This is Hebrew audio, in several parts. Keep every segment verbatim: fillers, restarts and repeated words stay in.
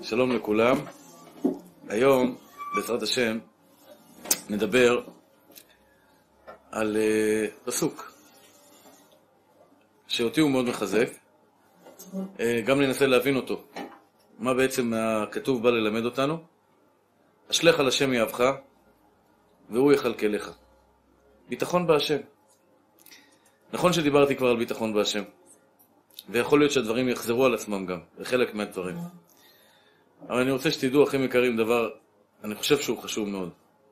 שלום לכולם. היום, בעזרת השם, נדבר על uh, פסוק שאותי הוא מאוד מחזק. Uh, גם ננסה להבין אותו. מה בעצם הכתוב בא ללמד אותנו? אשלך על השם יאהבך והוא יכלכלך. ביטחון בהשם. נכון שדיברתי כבר על ביטחון בהשם, ויכול להיות שהדברים יחזרו על עצמם גם, בחלק מהדברים. אבל אני רוצה שתדעו, אחים יקרים, דבר, אני חושב שהוא חשוב מאוד.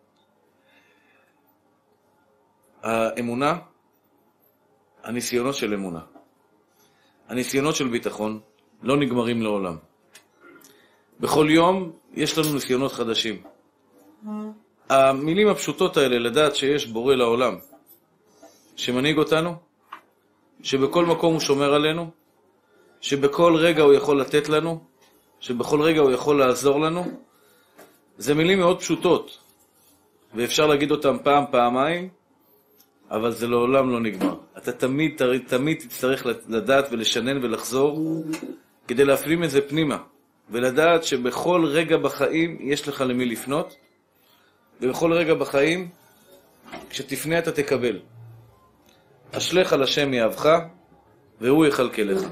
האמונה, הניסיונות של אמונה, הניסיונות של ביטחון לא נגמרים לעולם. בכל יום יש לנו ניסיונות חדשים. המילים הפשוטות האלה, לדעת שיש בורא לעולם, שמנהיג אותנו, שבכל מקום הוא שומר עלינו, שבכל רגע הוא יכול לתת לנו, שבכל רגע הוא יכול לעזור לנו, זה מילים מאוד פשוטות, ואפשר להגיד אותם פעם, פעמיים, אבל זה לעולם לא נגמר. אתה תמיד, תמיד תצטרך לדעת ולשנן ולחזור, כדי להפנים את זה פנימה, ולדעת שבכל רגע בחיים יש לך למי לפנות, ובכל רגע בחיים, כשתפנה אתה תקבל. אשלך על השם יאהבך, והוא יכלכלך.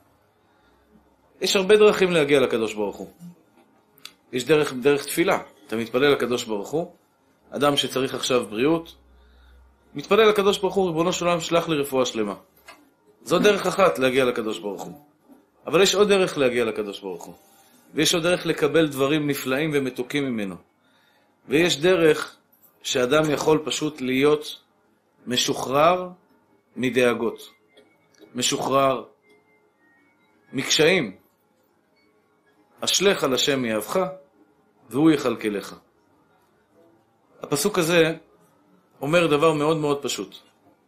יש הרבה דרכים להגיע לקדוש ברוך הוא. יש דרך, דרך תפילה. אתה מתפלל לקדוש ברוך הוא, אדם שצריך עכשיו בריאות, מתפלל לקדוש ברוך הוא, ריבונו של עולם, שלח לי רפואה שלמה. זו דרך אחת להגיע לקדוש ברוך הוא. אבל יש עוד דרך להגיע לקדוש ברוך הוא. ויש עוד דרך לקבל דברים נפלאים ומתוקים ממנו. ויש דרך שאדם יכול פשוט להיות משוחרר מדאגות. משוחרר מקשיים. אשלך על השם יאהבך והוא יכלכלך. הפסוק הזה אומר דבר מאוד מאוד פשוט.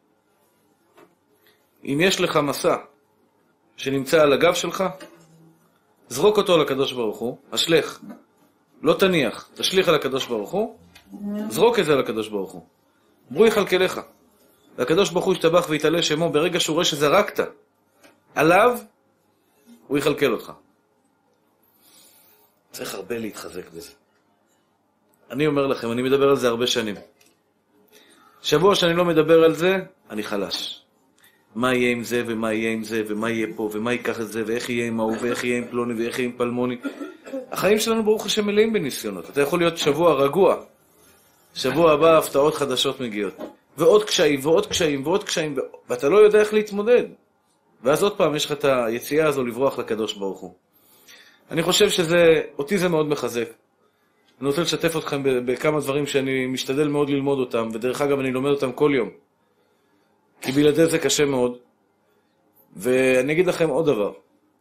אם יש לך מסע שנמצא על הגב שלך, זרוק אותו על הקדוש ברוך הוא, אשלך, לא תניח, תשליך על הקדוש ברוך הוא, זרוק את זה על הקדוש ברוך הוא, והוא יכלכלך. והקדוש ברוך הוא ישתבח ויתעלה שמו, ברגע שהוא רואה שזרקת עליו, הוא יכלכל אותך. צריך הרבה להתחזק בזה. אני אומר לכם, אני מדבר על זה הרבה שנים. שבוע שאני לא מדבר על זה, אני חלש. מה יהיה עם זה, ומה יהיה עם זה, ומה יהיה פה, ומה ייקח את זה, ואיך יהיה עם ההוא, ואיך יהיה עם פלוני, ואיך יהיה עם פלמוני. החיים שלנו ברוך השם מלאים בניסיונות. אתה יכול להיות שבוע רגוע. שבוע הבא הפתעות חדשות מגיעות. ועוד קשיים, ועוד קשיים, ועוד קשיים, ואתה לא יודע איך להתמודד. ואז עוד פעם יש לך את היציאה הזו לברוח לקדוש ברוך הוא. אני חושב שזה, אותי זה מאוד מחזק. אני רוצה לשתף אתכם בכמה דברים שאני משתדל מאוד ללמוד אותם, ודרך אגב אני לומד אותם כל יום. כי בלעדי זה קשה מאוד. ואני אגיד לכם עוד דבר.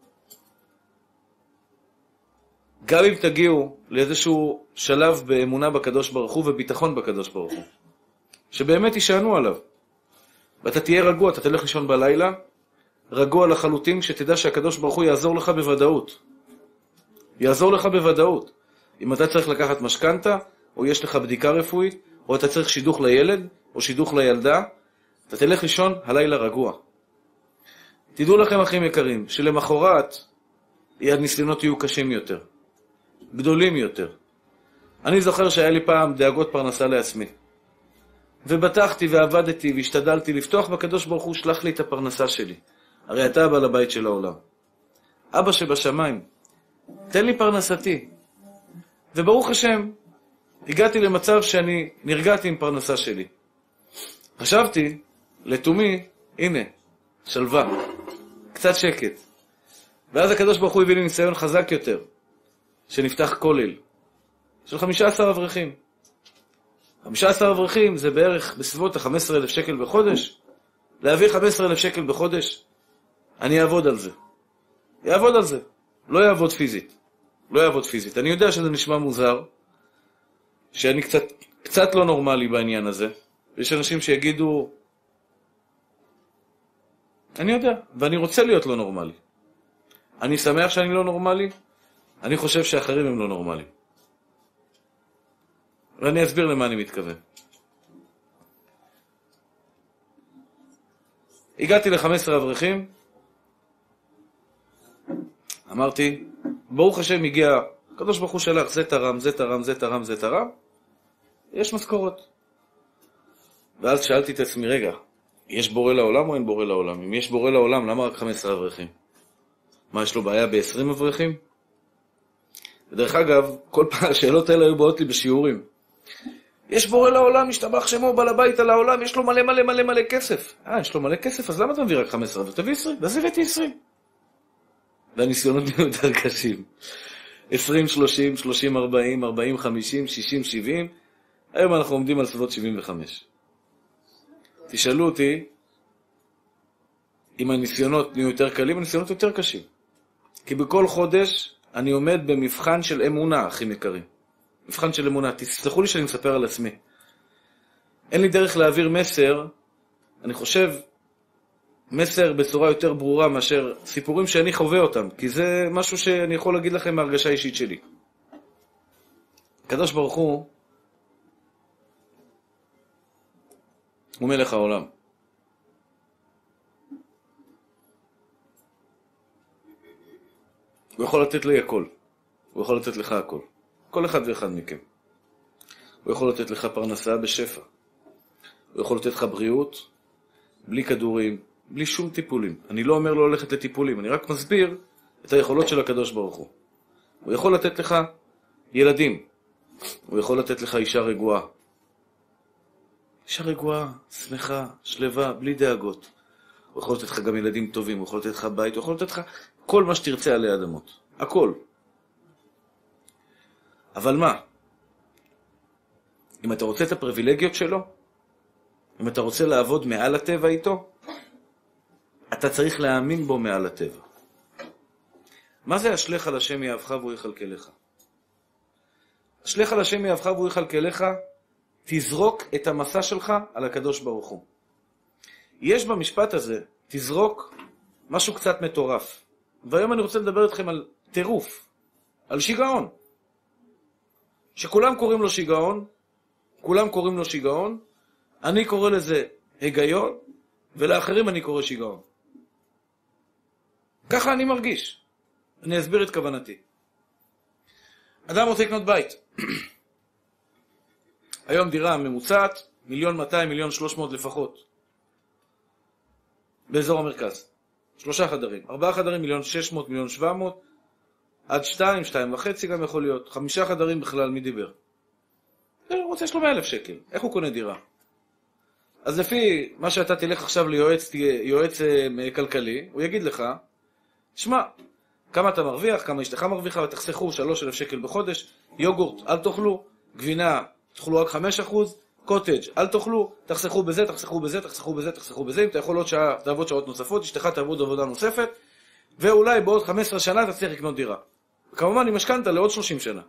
גם אם תגיעו לאיזשהו שלב באמונה בקדוש ברוך הוא וביטחון בקדוש ברוך הוא, שבאמת ישענו עליו, ואתה תהיה רגוע, אתה תלך לישון בלילה, רגוע לחלוטין, שתדע שהקדוש ברוך הוא יעזור לך בוודאות. יעזור לך בוודאות. אם אתה צריך לקחת משכנתה, או יש לך בדיקה רפואית, או אתה צריך שידוך לילד, או שידוך לילדה, אתה תלך לישון הלילה רגוע. תדעו לכם, אחים יקרים, שלמחרת הניסיונות יהיו קשים יותר, גדולים יותר. אני זוכר שהיה לי פעם דאגות פרנסה לעצמי. ובטחתי ועבדתי והשתדלתי לפתוח בקדוש ברוך הוא, שלח לי את הפרנסה שלי. הרי אתה הבא לבית של העולם. אבא שבשמיים, תן לי פרנסתי. וברוך השם, הגעתי למצב שאני נרגעתי עם פרנסה שלי. חשבתי, לתומי, הנה, שלווה, קצת שקט. ואז הקדוש ברוך הוא הביא לי ניסיון חזק יותר, שנפתח כולל, של חמישה עשר אברכים. חמישה עשר אברכים זה בערך בסביבות ה-חמישה עשר אלף שקל בחודש. להביא חמישה עשר אלף שקל בחודש, אני אעבוד על זה. יעבוד על זה. לא יעבוד פיזית. לא יעבוד פיזית. אני יודע שזה נשמע מוזר, שאני קצת, קצת לא נורמלי בעניין הזה. יש אנשים שיגידו, אני יודע, ואני רוצה להיות לא נורמלי. אני שמח שאני לא נורמלי, אני חושב שאחרים הם לא נורמליים. ואני אסביר למה אני מתכוון. הגעתי ל-חמישה עשר אברכים, אמרתי, ברוך השם הגיע הקדוש ברוך הוא שלח, זה תרם, זה תרם, זה תרם, זה תרם, יש משכורות. ואז שאלתי את עצמי, רגע, יש בורא לעולם או אין בורא לעולם? אם יש בורא לעולם, למה רק חמישה עשר אברכים? מה, יש לו בעיה ב-עשרים אברכים? ודרך אגב, כל פעם השאלות האלה היו באות לי בשיעורים. יש בורא לעולם, משתבח שמו, בעל הבית על העולם, יש לו מלא מלא מלא מלא כסף. אה, יש לו מלא כסף, אז למה אתה מביא רק חמש עשרה? ותביא עשרים, ואז הבאתי עשרים. והניסיונות נהיו יותר קשים. עשרים, שלושים, שלושים, ארבעים, ארבעים, חמישים, שישים, שבעים. היום אנחנו עומדים על סביבות שבעים וחמש. תשאלו אותי, אם הניסיונות נהיו יותר קלים, הניסיונות יותר קשים. כי בכל חודש אני עומד במבחן של אמונה, אחים יקרים. מבחן של אמונה. תסלחו לי שאני מספר על עצמי. אין לי דרך להעביר מסר, אני חושב, מסר בצורה יותר ברורה מאשר סיפורים שאני חווה אותם, כי זה משהו שאני יכול להגיד לכם מהרגשה אישית שלי. הקדוש ברוך הוא, הוא מלך העולם. הוא יכול לתת לי הכל. הוא יכול לתת לך הכל. כל אחד ואחד מכם. הוא יכול לתת לך פרנסה בשפע. הוא יכול לתת לך בריאות, בלי כדורים, בלי שום טיפולים. אני לא אומר לא ללכת לטיפולים, אני רק מסביר את היכולות של הקדוש ברוך הוא. הוא יכול לתת לך ילדים. הוא יכול לתת לך אישה רגועה. אישה רגועה, שמחה, שלווה, בלי דאגות. הוא יכול לתת לך גם ילדים טובים, הוא יכול לתת לך בית, הוא יכול לתת לך כל מה שתרצה עלי אדמות. הכל. אבל מה? אם אתה רוצה את הפריבילגיות שלו, אם אתה רוצה לעבוד מעל הטבע איתו, אתה צריך להאמין בו מעל הטבע. מה זה אשליך על השם יאהבך והוא יכלכלך? אשליך על השם יאהבך והוא יכלכלך, תזרוק את המסע שלך על הקדוש ברוך הוא. יש במשפט הזה, תזרוק משהו קצת מטורף. והיום אני רוצה לדבר איתכם על טירוף, על שיגעון. שכולם קוראים לו שיגעון, כולם קוראים לו שיגעון, אני קורא לזה היגיון, ולאחרים אני קורא שיגעון. ככה אני מרגיש. אני אסביר את כוונתי. אדם רוצה לקנות בית. היום דירה ממוצעת, מיליון מאתיים, מיליון שלוש מאות לפחות. באזור המרכז. שלושה חדרים. ארבעה חדרים, מיליון שש מאות, מיליון שבע מאות. עד שתיים, שתיים וחצי גם יכול להיות. חמישה חדרים בכלל, מי דיבר? הוא רוצה שלו מאה אלף שקל. איך הוא קונה דירה? אז לפי מה שאתה תלך עכשיו ליועץ יועץ כלכלי, הוא יגיד לך, שמע, כמה אתה מרוויח, כמה אשתך מרוויחה, ותחסכו שלוש אלף שקל בחודש, יוגורט, אל תאכלו, גבינה, תאכלו רק חמישה אחוז, קוטג', אל תאכלו, תחסכו בזה, תחסכו בזה, תחסכו בזה, תחסכו בזה, אם אתה יכול עוד שעה, תעבוד שעות נוספות, אשתך תעבוד עבודה נוספת, ואולי בעוד חמש עשרה שנה תצליח לקנות דירה. כמובן, עם משכנתה לעוד שלושים שנה.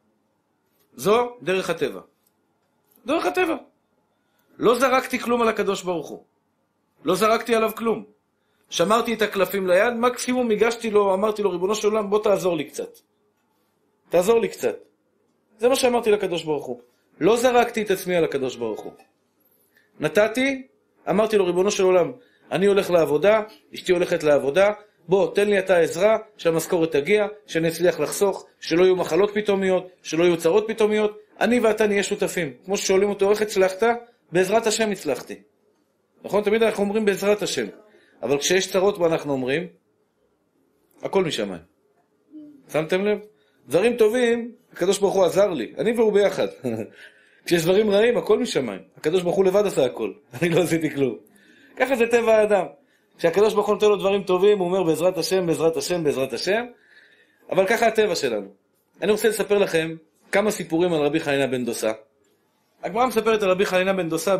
זו דרך הטבע. דרך הטבע. לא זרקתי כלום על הקדוש ברוך הוא. לא זרקתי עליו כלום. שמרתי את הקלפים ליד, מקסימום הגשתי לו, אמרתי לו, ריבונו של עולם, בוא תעזור לי קצת. תעזור לי קצת. זה מה שאמרתי לקדוש ברוך הוא. לא זרקתי את עצמי על הקדוש ברוך הוא. נתתי, אמרתי לו, ריבונו של עולם, אני הולך לעבודה, אשתי הולכת לעבודה, בוא, תן לי אתה עזרה, שהמשכורת תגיע, שנצליח לחסוך, שלא יהיו מחלות פתאומיות, שלא יהיו צרות פתאומיות, אני ואתה נהיה שותפים. כמו ששואלים אותו, איך הצלחת? בעזרת השם הצלחתי. נכון? תמיד אנחנו אומרים בעזרת השם. אבל כשיש צרות מה אנחנו אומרים? הכל משמיים. שמתם לב? דברים טובים, הקדוש ברוך הוא עזר לי. אני והוא ביחד. כשיש דברים רעים, הכל משמיים. הקדוש ברוך הוא לבד עשה הכל. אני לא עשיתי כלום. ככה זה טבע האדם. כשהקדוש ברוך הוא נותן לו דברים טובים, הוא אומר בעזרת השם, בעזרת השם, בעזרת השם. אבל ככה הטבע שלנו. אני רוצה לספר לכם כמה סיפורים על רבי חנינא בן דוסא. הגמרא מספרת על רבי חנינא בן דוסא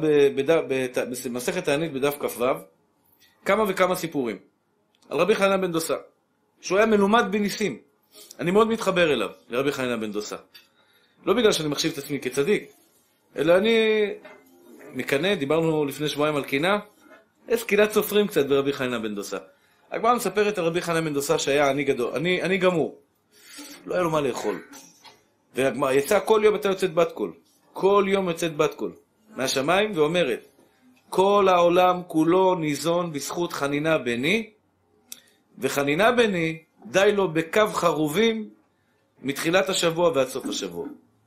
במסכת תענית בדף כ"ו, כמה וכמה סיפורים. על רבי חנינא בן דוסא, שהוא היה מלומד בניסים. אני מאוד מתחבר אליו, לרבי חנינא בן דוסא. לא בגלל שאני מחשיב את עצמי כצדיק, אלא אני מקנא, דיברנו לפני שבועיים על קינה, יש קנאת סופרים קצת ברבי חנינא בן דוסא. הגמרא מספרת על רבי חנינא בן דוסא שהיה אני גדול, אני, אני גמור. לא היה לו מה לאכול. והגמרא יצא כל יום הייתה יוצאת בת קול. כל יום יוצאת בת קול. מהשמיים ואומרת, כל העולם כולו ניזון בזכות חנינא בני, וחנינא בני די לו בקו חרובים מתחילת השבוע ועד סוף השבוע.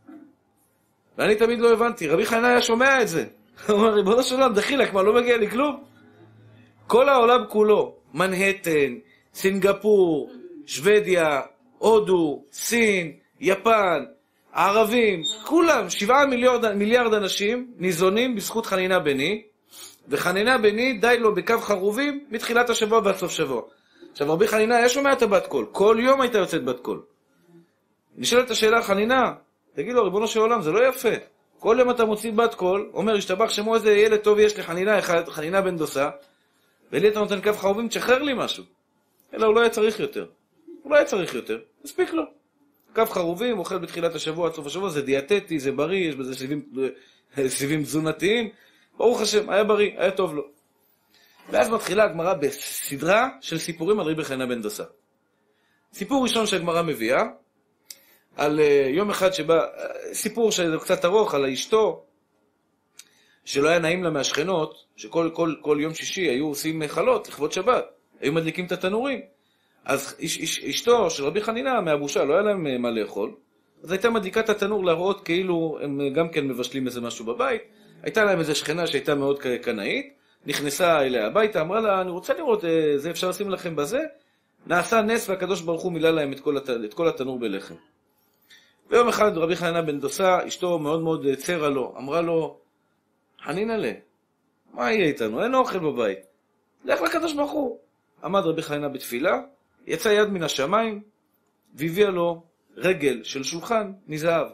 ואני תמיד לא הבנתי, רבי חנינא היה שומע את זה. הוא אומר, ריבונו של עולם, דחילק, מה, לא מגיע לי כלום? כל העולם כולו, מנהטן, סינגפור, שוודיה, הודו, סין, יפן, הערבים, כולם, שבעה מיליארד, מיליארד אנשים ניזונים בזכות חנינא בני, וחנינא בני די לו בקו חרובים מתחילת השבוע ועד סוף שבוע. עכשיו, רבי חנינא היה שומע את הבת קול, כל יום הייתה יוצאת בת קול. נשאלת השאלה, חנינא, תגיד לו, ריבונו של עולם, זה לא יפה. כל יום אתה מוציא בת קול, אומר, השתבח שמו איזה ילד טוב יש לי חנינא אחד, חנינא בן דוסה, ולי אתה נותן קו חרובים, תשחרר לי משהו. אלא הוא לא היה צריך יותר. הוא לא היה צריך יותר, מספיק לו. קו חרובים, אוכל בתחילת השבוע, עד סוף השבוע, זה דיאטטי, זה בריא, יש בזה סיבים, סיבים תזונתיים. ברוך השם, היה בריא, היה טוב לו. ואז מתחילה הגמרא בסדרה של סיפורים על רבי חנינא בן דוסה. סיפור ראשון שהגמרא מביאה, על יום אחד שבא, סיפור שזה קצת ארוך, על אשתו, שלא היה נעים לה מהשכנות, שכל כל, כל יום שישי היו עושים חלות לכבוד שבת, היו מדליקים את התנורים. אז איש, איש, אשתו של רבי חנינא מהבושה, לא היה להם מה לאכול, אז הייתה מדליקה את התנור להראות כאילו הם גם כן מבשלים איזה משהו בבית. הייתה להם איזו שכנה שהייתה מאוד קנאית, נכנסה אליה הביתה, אמרה לה, אני רוצה לראות, זה אפשר לשים לכם בזה? נעשה נס והקדוש ברוך הוא מילא להם את כל, הת... את כל התנור בלחם. ויום אחד רבי חנינא בן דוסה, אשתו מאוד מאוד צרה לו, אמרה לו, חנינא לה, מה יהיה איתנו? אין אוכל בבית. לך לקדוש ברוך הוא. עמד רבי חנינא בתפילה, יצא יד מן השמיים, והביאה לו רגל של שולחן מזהב.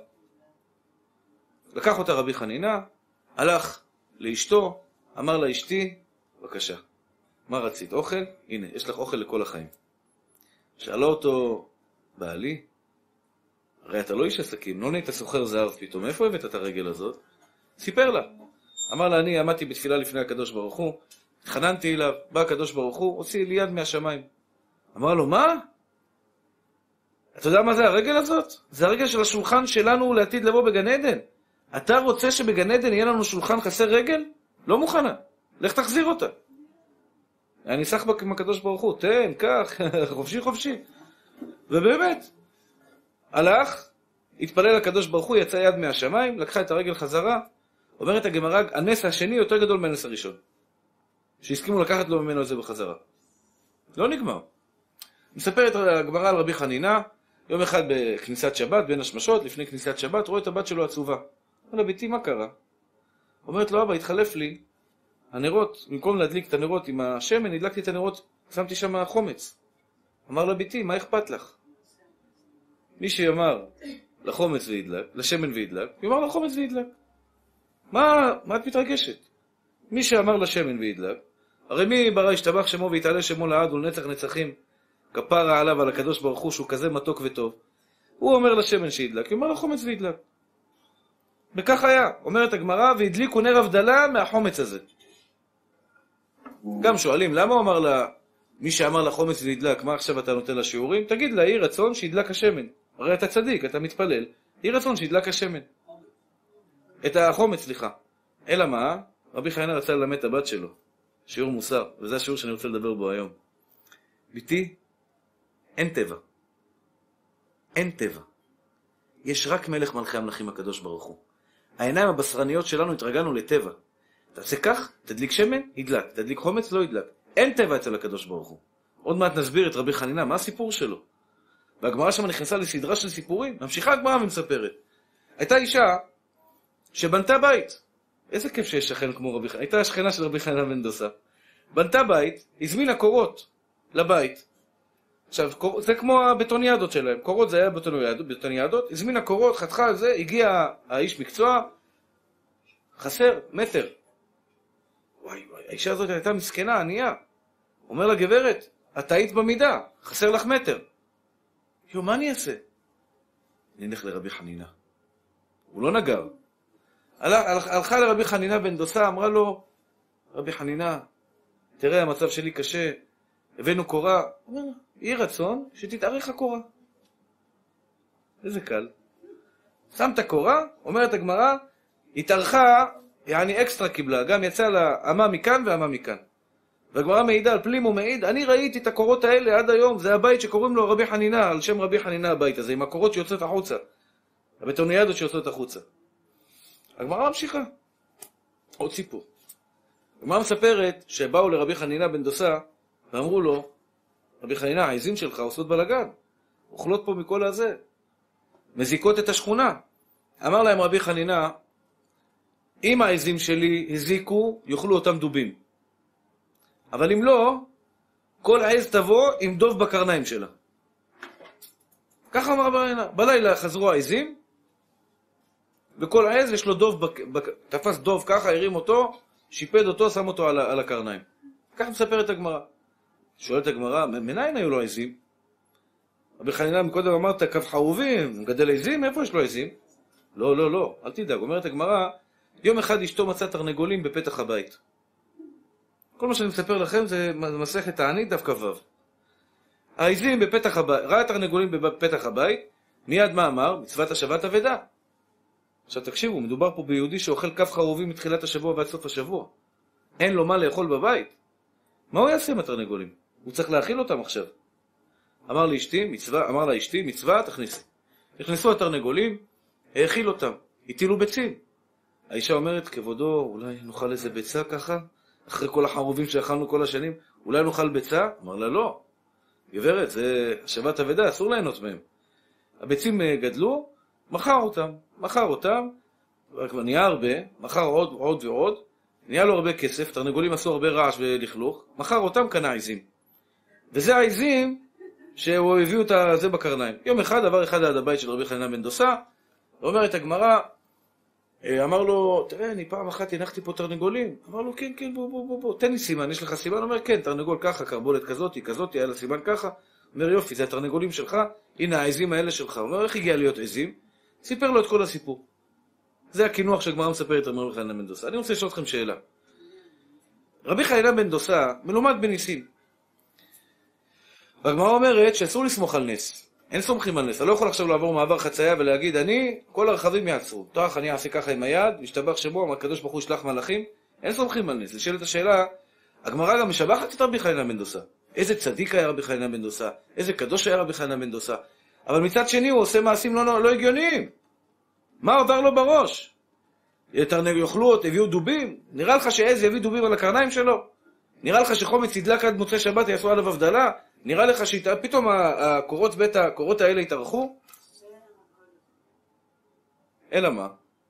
לקח אותה רבי חנינא, הלך לאשתו, אמר לה, אשתי, בבקשה, מה רצית? אוכל? הנה, יש לך אוכל לכל החיים. שאלה אותו, בעלי, הרי אתה לא איש עסקים, לא נהיית סוחר זהב פתאום, איפה הבאת את הרגל הזאת? סיפר לה. אמר לה, אני עמדתי בתפילה לפני הקדוש ברוך הוא, התחננתי אליו, בא הקדוש ברוך הוא, הוציא לי יד מהשמיים. אמר לו, מה? אתה יודע מה זה הרגל הזאת? זה הרגל של השולחן שלנו לעתיד לבוא בגן עדן. אתה רוצה שבגן עדן יהיה לנו שולחן חסר רגל? לא מוכנה. לך תחזיר אותה. אני סחבק עם הקדוש ברוך הוא, תן, כך, חופשי חופשי. ובאמת, הלך, התפלל לקדוש ברוך הוא, יצא יד מהשמיים, לקחה את הרגל חזרה, אומרת הגמרא, הנס השני יותר גדול מהנס הראשון. שהסכימו לקחת לו ממנו את זה בחזרה. לא נגמר. מספרת הגמרא על רבי חנינא, יום אחד בכניסת שבת, בין השמשות, לפני כניסת שבת, רואה את הבת שלו עצובה. אומר לה, ביתי, מה קרה? אומרת לו, אבא, התחלף לי הנרות, במקום להדליק את הנרות עם השמן, הדלקתי את הנרות, שמתי שם חומץ. אמר לה, ביתי, מה אכפת לך? מי שאמר לחומץ והדלק, לשמן והדלק, יאמר לחומץ והדלק. מה, מה את מתרגשת? מי שאמר לשמן והדלק, הרי מי ברא ישתבח שמו ויתעלה שמו לעד ולנצח נצחים, כפרה עליו על הקדוש ברוך הוא שהוא כזה מתוק וטוב. הוא אומר לשמן שהדלק, הוא אומר לחומץ והדלק. וכך היה, אומרת הגמרא, והדליקו נר הבדלה מהחומץ הזה. גם שואלים, למה הוא אמר לה, מי שאמר לחומץ והדלק, מה עכשיו אתה נותן לשיעורים? תגיד לה, יהי רצון שידלק השמן. הרי אתה צדיק, אתה מתפלל, יהי רצון שידלק השמן. את החומץ, סליחה. אלא מה? רבי חנינא רצה ללמד את הבת שלו. שיעור מוסר, וזה השיעור שאני רוצה לדבר בו היום. ביתי, אין טבע. אין טבע. יש רק מלך מלכי המלכים הקדוש ברוך הוא. העיניים הבשרניות שלנו התרגלנו לטבע. תעשה כך, תדליק שמן, ידלק. תדליק חומץ, לא ידלק. אין טבע אצל הקדוש ברוך הוא. עוד מעט נסביר את רבי חנינא, מה הסיפור שלו? והגמרא שם נכנסה לסדרה של סיפורים. ממשיכה הגמרא ומספרת. הייתה אישה שבנתה בית. איזה כיף שיש שכן כמו רבי חנינא. הייתה השכנה של רבי חנינא בן דוסה. בנתה בית, הזמינה קורות לבית. עכשיו, זה כמו הבטוניאדות שלהם. קורות זה היה בטוניאדות, בטוניאדות. הזמינה קורות, חתכה על זה, הגיע האיש מקצוע, חסר, מטר. וואי וואי, האישה הזאת הייתה מסכנה, ענייה. אומר לה, גברת, את היית במידה, חסר לך מטר. יו, מה אני אעשה? אני אלך לרבי חנינא. הוא לא נגר. הלכה לרבי חנינא בן דוסה, אמרה לו, רבי חנינא, תראה, המצב שלי קשה, הבאנו קורה. אומר, יהי רצון שתתארך הקורה. איזה קל. שמת קורה, אומרת הגמרא, התארכה, יעני אקסטרה קיבלה, גם יצא לה אמה מכאן ואמה מכאן. והגמרא מעידה, על פלימו מעיד, אני ראיתי את הקורות האלה עד היום, זה הבית שקוראים לו רבי חנינה, על שם רבי חנינה הבית הזה, עם הקורות שיוצאות החוצה. הבטוניאדות שיוצאות החוצה. הגמרא ממשיכה. עוד סיפור. הגמרא מספרת שבאו לרבי חנינה בן דוסה, ואמרו לו, רבי חנינה, העזים שלך עושות בלגן, אוכלות פה מכל הזה, מזיקות את השכונה. אמר להם רבי חנינה, אם העזים שלי הזיקו, יאכלו אותם דובים. אבל אם לא, כל עז תבוא עם דוב בקרניים שלה. ככה אמר רבי חנינה. בלילה חזרו העזים, וכל עז יש לו דוב, בק... בק... תפס דוב ככה, הרים אותו, שיפד אותו, שם אותו על, על הקרניים. ככה מספרת הגמרא. שואלת הגמרא, מנין היו לו עזים? רבי חנינה מקודם אמרת, קו חרובים, מגדל עזים, איפה יש לו עזים? לא, לא, לא, אל תדאג. אומרת הגמרא, יום אחד אשתו מצא תרנגולים בפתח הבית. כל מה שאני מספר לכם זה מסכת תענית דווקא ו'. העזים בפתח הבית, ראה תרנגולים בפתח הבית, מיד מה אמר? מצוות השבת אבדה. עכשיו תקשיבו, מדובר פה ביהודי שאוכל כף חרובים מתחילת השבוע ועד סוף השבוע. אין לו מה לאכול בבית. מה הוא יעשה עם התרנגולים? הוא צריך להאכיל אותם עכשיו. אמר לאשתי, מצווה, אמר לאשתי, מצווה, תכניסי. נכנסו התרנגולים, האכיל אותם, הטילו ביצים. האישה אומרת, כבודו, אולי נאכל איזה ביצה ככה? אחרי כל החרובים שאכלנו כל השנים, אולי נאכל ביצה? אמר לה, לא. גברת, זה השבת אבדה, אסור ליהנות מהם. הביצים גדלו, מכר אותם, מכר אותם, כבר נהיה הרבה, מכר עוד, עוד ועוד, נהיה לו הרבה כסף, תרנגולים עשו הרבה רעש ולכלוך, מכר אותם, קנה עזים. וזה העזים שהוא הביאו את זה בקרניים. יום אחד עבר אחד עד הבית של רבי חנינה בן דוסה, ואומרת הגמרא, אמר לו, תראה, אני פעם אחת הנחתי פה תרנגולים. אמר לו, כן, כן, בוא, בוא, בוא, בוא, תן לי סימן, יש לך סימן? אומר, כן, תרנגול ככה, קרבולת כזאת, כזאת, היה לה סימן ככה. אומר, יופי, זה התרנגולים שלך, הנה העזים האלה שלך. אומר, איך הגיע להיות עזים? סיפר לו את כל הסיפור. זה הכינוח שהגמרא מספרת על רבי חנינה בן דוסה. אני רוצה לשאול אתכם שאלה. רבי חנינה בן דוסה מלומד בניסים. והגמרא אומרת שאסור לסמוך על נס. אין סומכים על נס. אתה לא יכול עכשיו לעבור מעבר חצייה ולהגיד, אני, כל הרכבים יעצרו. תוח, אני אעשה ככה עם היד, משתבח שמו, הקדוש ברוך הוא ישלח מלאכים. אין סומכים על נס. לשאלת השאלה, הגמרא גם משבחת את רבי חנינה בן דוסה. איזה צדיק היה רבי חנינה בן דוסה, איזה קדוש היה רבי חנינה בן דוסה. אבל מצד שני הוא עושה מעשים לא, לא, לא הגיוניים. מה עובר לו בראש? תרנגולים יאכלו, הביאו דובים? נראה לך שעז יביא דובים על הקרניים שלו? נראה לך שחומץ ידלק עד מוצאי שבת יעשו עליו הבדלה? נראה לך שפתאום הקורות בית, הקורות האלה התארחו? אלא מה?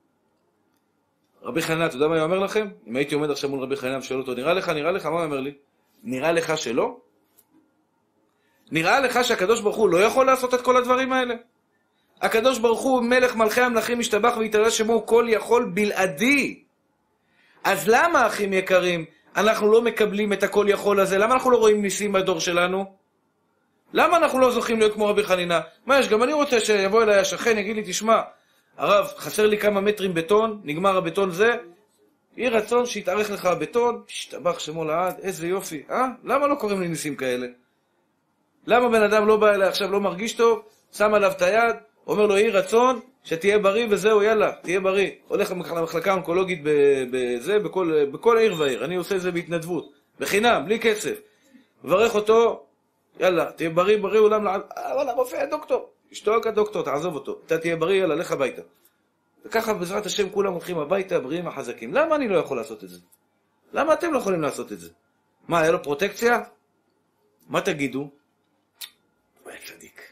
רבי חנינה, אתה יודע מה אני אומר לכם? אם הייתי עומד עכשיו מול רבי חנינה ושואל אותו, נראה לך, נראה לך, מה הוא אומר לי? נראה לך שלא? נראה לך שהקדוש ברוך הוא לא יכול לעשות את כל הדברים האלה? הקדוש ברוך הוא מלך מלכי המלכים משתבח והתעלה שמו הוא כל יכול בלעדי. אז למה, אחים יקרים, אנחנו לא מקבלים את הכל יכול הזה? למה אנחנו לא רואים ניסים בדור שלנו? למה אנחנו לא זוכים להיות כמו רבי חנינה? מה יש? גם אני רוצה שיבוא אליי השכן, יגיד לי, תשמע, הרב, חסר לי כמה מטרים בטון, נגמר הבטון זה, יהי רצון שיתארך לך הבטון, שתבח שמו לעד, איזה יופי, אה? למה לא קוראים לי ניסים כאלה? למה בן אדם לא בא אליי עכשיו, לא מרגיש טוב, שם עליו את היד, אומר לו, יהי רצון שתהיה בריא וזהו, יאללה, תהיה בריא. הולך למחלקה האונקולוגית בזה, בכל, בכל העיר והעיר, אני עושה את זה בהתנדבות, בחינם, בלי כסף. מברך אותו, יאללה, תהיה בריא, בריא, אולם לעד, אבל הרופא, הדוקטור, אשתוק הדוקטור, תעזוב אותו, אתה תהיה בריא, יאללה, לך הביתה. וככה בעזרת השם כולם הולכים הביתה, בריאים החזקים. למה אני לא יכול לעשות את זה? למה אתם לא יכולים לעשות את זה? מה, היה לו פרוטקציה? מה תגידו? הוא היה צדיק.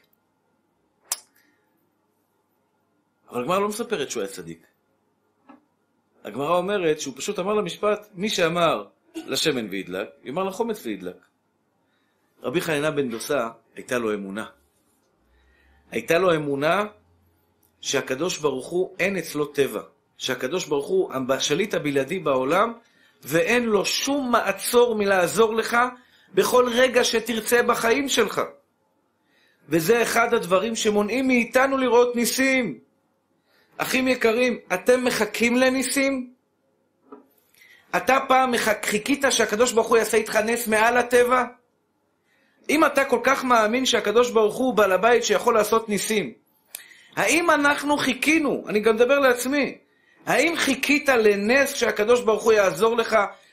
אבל הגמרא לא מספרת שהוא היה צדיק. הגמרא אומרת שהוא פשוט אמר למשפט, מי שאמר לשמן וידלק, יאמר לחומץ וידלק. רבי חנינה בן דוסה הייתה לו אמונה. הייתה לו אמונה שהקדוש ברוך הוא אין אצלו טבע. שהקדוש ברוך הוא השליט הבלעדי בעולם, ואין לו שום מעצור מלעזור לך בכל רגע שתרצה בחיים שלך. וזה אחד הדברים שמונעים מאיתנו לראות ניסים. אחים יקרים, אתם מחכים לניסים? אתה פעם חיכית שהקדוש ברוך הוא יעשה איתך נס מעל הטבע? אם אתה כל כך מאמין שהקדוש ברוך הוא בעל הבית שיכול לעשות ניסים, האם אנחנו חיכינו, אני גם מדבר לעצמי, האם חיכית לנס שהקדוש ברוך הוא יעזור לך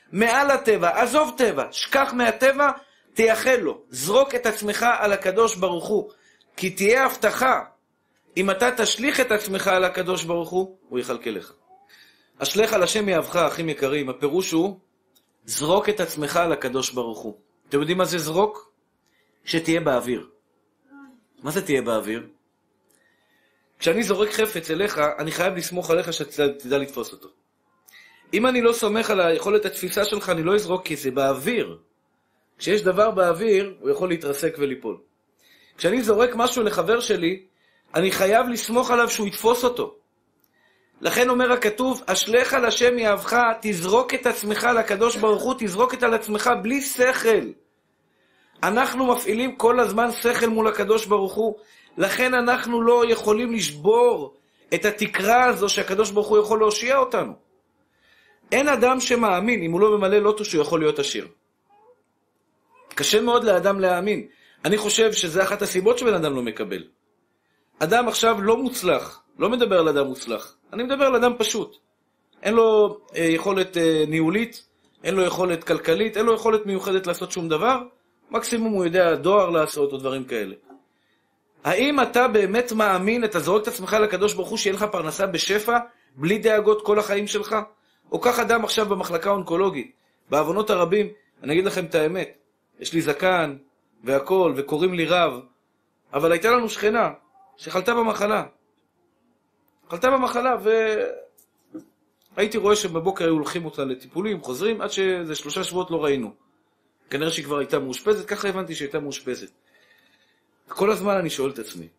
מעל הטבע, עזוב טבע, שכח מהטבע, תייחל לו, זרוק את עצמך על הקדוש ברוך הוא, כי תהיה הבטחה, אם אתה תשליך את עצמך על הקדוש ברוך הוא, הוא יחלקל לך. אשליך על השם יאהבך, אחים יקרים, הפירוש הוא, זרוק את עצמך על הקדוש ברוך הוא. אתם יודעים מה זה זרוק? שתהיה באוויר. מה זה תהיה באוויר? כשאני זורק חפץ אליך, אני חייב לסמוך עליך שתדע לתפוס אותו. אם אני לא סומך על היכולת התפיסה שלך, אני לא אזרוק, כי זה באוויר. כשיש דבר באוויר, הוא יכול להתרסק וליפול. כשאני זורק משהו לחבר שלי, אני חייב לסמוך עליו שהוא יתפוס אותו. לכן אומר הכתוב, אשליך על השם יאהבך, תזרוק את עצמך לקדוש ברוך הוא, תזרוק את על עצמך בלי שכל. אנחנו מפעילים כל הזמן שכל מול הקדוש ברוך הוא, לכן אנחנו לא יכולים לשבור את התקרה הזו שהקדוש ברוך הוא יכול להושיע אותנו. אין אדם שמאמין, אם הוא לא ממלא לוטו, שהוא יכול להיות עשיר. קשה מאוד לאדם להאמין. אני חושב שזה אחת הסיבות שבן אדם לא מקבל. אדם עכשיו לא מוצלח, לא מדבר על אדם מוצלח, אני מדבר על אדם פשוט. אין לו אה, יכולת אה, ניהולית, אין לו יכולת כלכלית, אין לו יכולת מיוחדת לעשות שום דבר, מקסימום הוא יודע דואר לעשות או דברים כאלה. האם אתה באמת מאמין, אתה זורק את עצמך לקדוש ברוך הוא שיהיה לך פרנסה בשפע, בלי דאגות כל החיים שלך? או כך אדם עכשיו במחלקה אונקולוגית, בעוונות הרבים, אני אגיד לכם את האמת, יש לי זקן והכל וקוראים לי רב, אבל הייתה לנו שכנה שחלתה במחלה. חלתה במחלה והייתי רואה שבבוקר היו הולכים אותה לטיפולים, חוזרים, עד שזה שלושה שבועות לא ראינו. כנראה שהיא כבר הייתה מאושפזת, ככה הבנתי שהייתה מאושפזת. כל הזמן אני שואל את עצמי,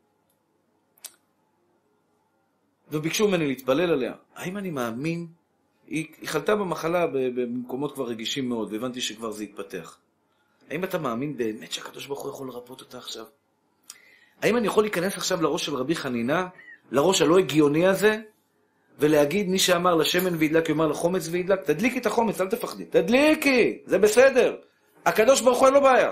וביקשו ממני להתפלל עליה, האם אני מאמין? היא, היא חלתה במחלה במקומות כבר רגישים מאוד, והבנתי שכבר זה יתפתח. האם אתה מאמין באמת שהקדוש ברוך הוא יכול לרפות אותה עכשיו? האם אני יכול להיכנס עכשיו לראש של רבי חנינה, לראש הלא הגיוני הזה, ולהגיד מי שאמר לשמן וידלק, יאמר לחומץ וידלק, תדליקי את החומץ, אל תפחדי, תדליקי, זה בסדר. הקדוש ברוך הוא אין לו בעיה.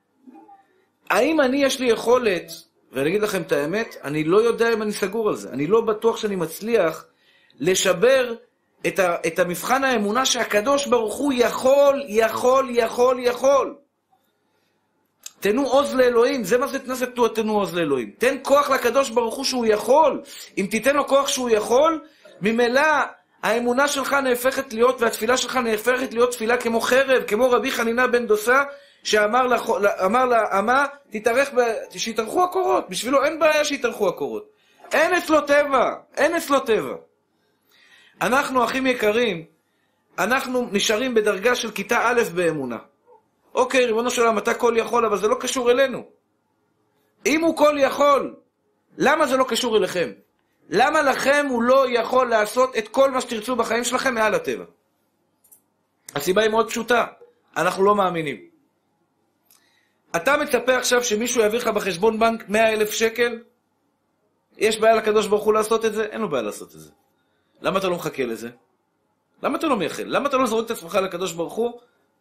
האם אני יש לי יכולת, ואני אגיד לכם את האמת, אני לא יודע אם אני סגור על זה, אני לא בטוח שאני מצליח לשבר את, ה, את המבחן האמונה שהקדוש ברוך הוא יכול, יכול, יכול, יכול. תנו עוז לאלוהים, זה מה זה תנסה תנו עוז לאלוהים. תן כוח לקדוש ברוך הוא שהוא יכול. אם תיתן לו כוח שהוא יכול, ממילא האמונה שלך נהפכת להיות, והתפילה שלך נהפכת להיות תפילה כמו חרב, כמו רבי חנינה בן דוסה, שאמר לה, אמר לה, אמה, תתארך, שיתארכו הקורות. בשבילו אין בעיה שיתארכו הקורות. אין אצלו טבע, אין אצלו טבע. אנחנו, אחים יקרים, אנחנו נשארים בדרגה של כיתה א' באמונה. אוקיי, ריבונו של עולם, אתה כל יכול, אבל זה לא קשור אלינו. אם הוא כל יכול, למה זה לא קשור אליכם? למה לכם הוא לא יכול לעשות את כל מה שתרצו בחיים שלכם מעל הטבע? הסיבה היא מאוד פשוטה, אנחנו לא מאמינים. אתה מצפה עכשיו שמישהו יעביר לך בחשבון בנק מאה אלף שקל? יש בעיה לקדוש ברוך הוא לעשות את זה? אין לו בעיה לעשות את זה. למה אתה לא מחכה לזה? למה אתה לא מייחל? למה אתה לא זורק את עצמך לקדוש ברוך הוא?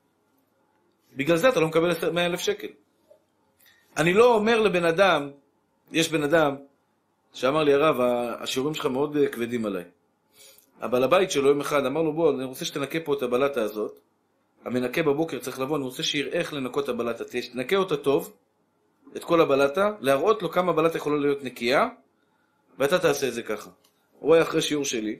בגלל זה אתה לא מקבל מאה אלף שקל. אני לא אומר לבן אדם, יש בן אדם שאמר לי, הרב, השיעורים שלך מאוד כבדים עליי. הבעל הבית שלו יום אחד אמר לו, בוא, אני רוצה שתנקה פה את הבלטה הזאת. המנקה בבוקר צריך לבוא, אני רוצה שיראה איך לנקות את הבלטה. תנקה אותה טוב, את כל הבלטה, להראות לו כמה הבלטה יכולה להיות נקייה, ואתה תעשה את זה ככה. הוא רואה אחרי שיעור שלי,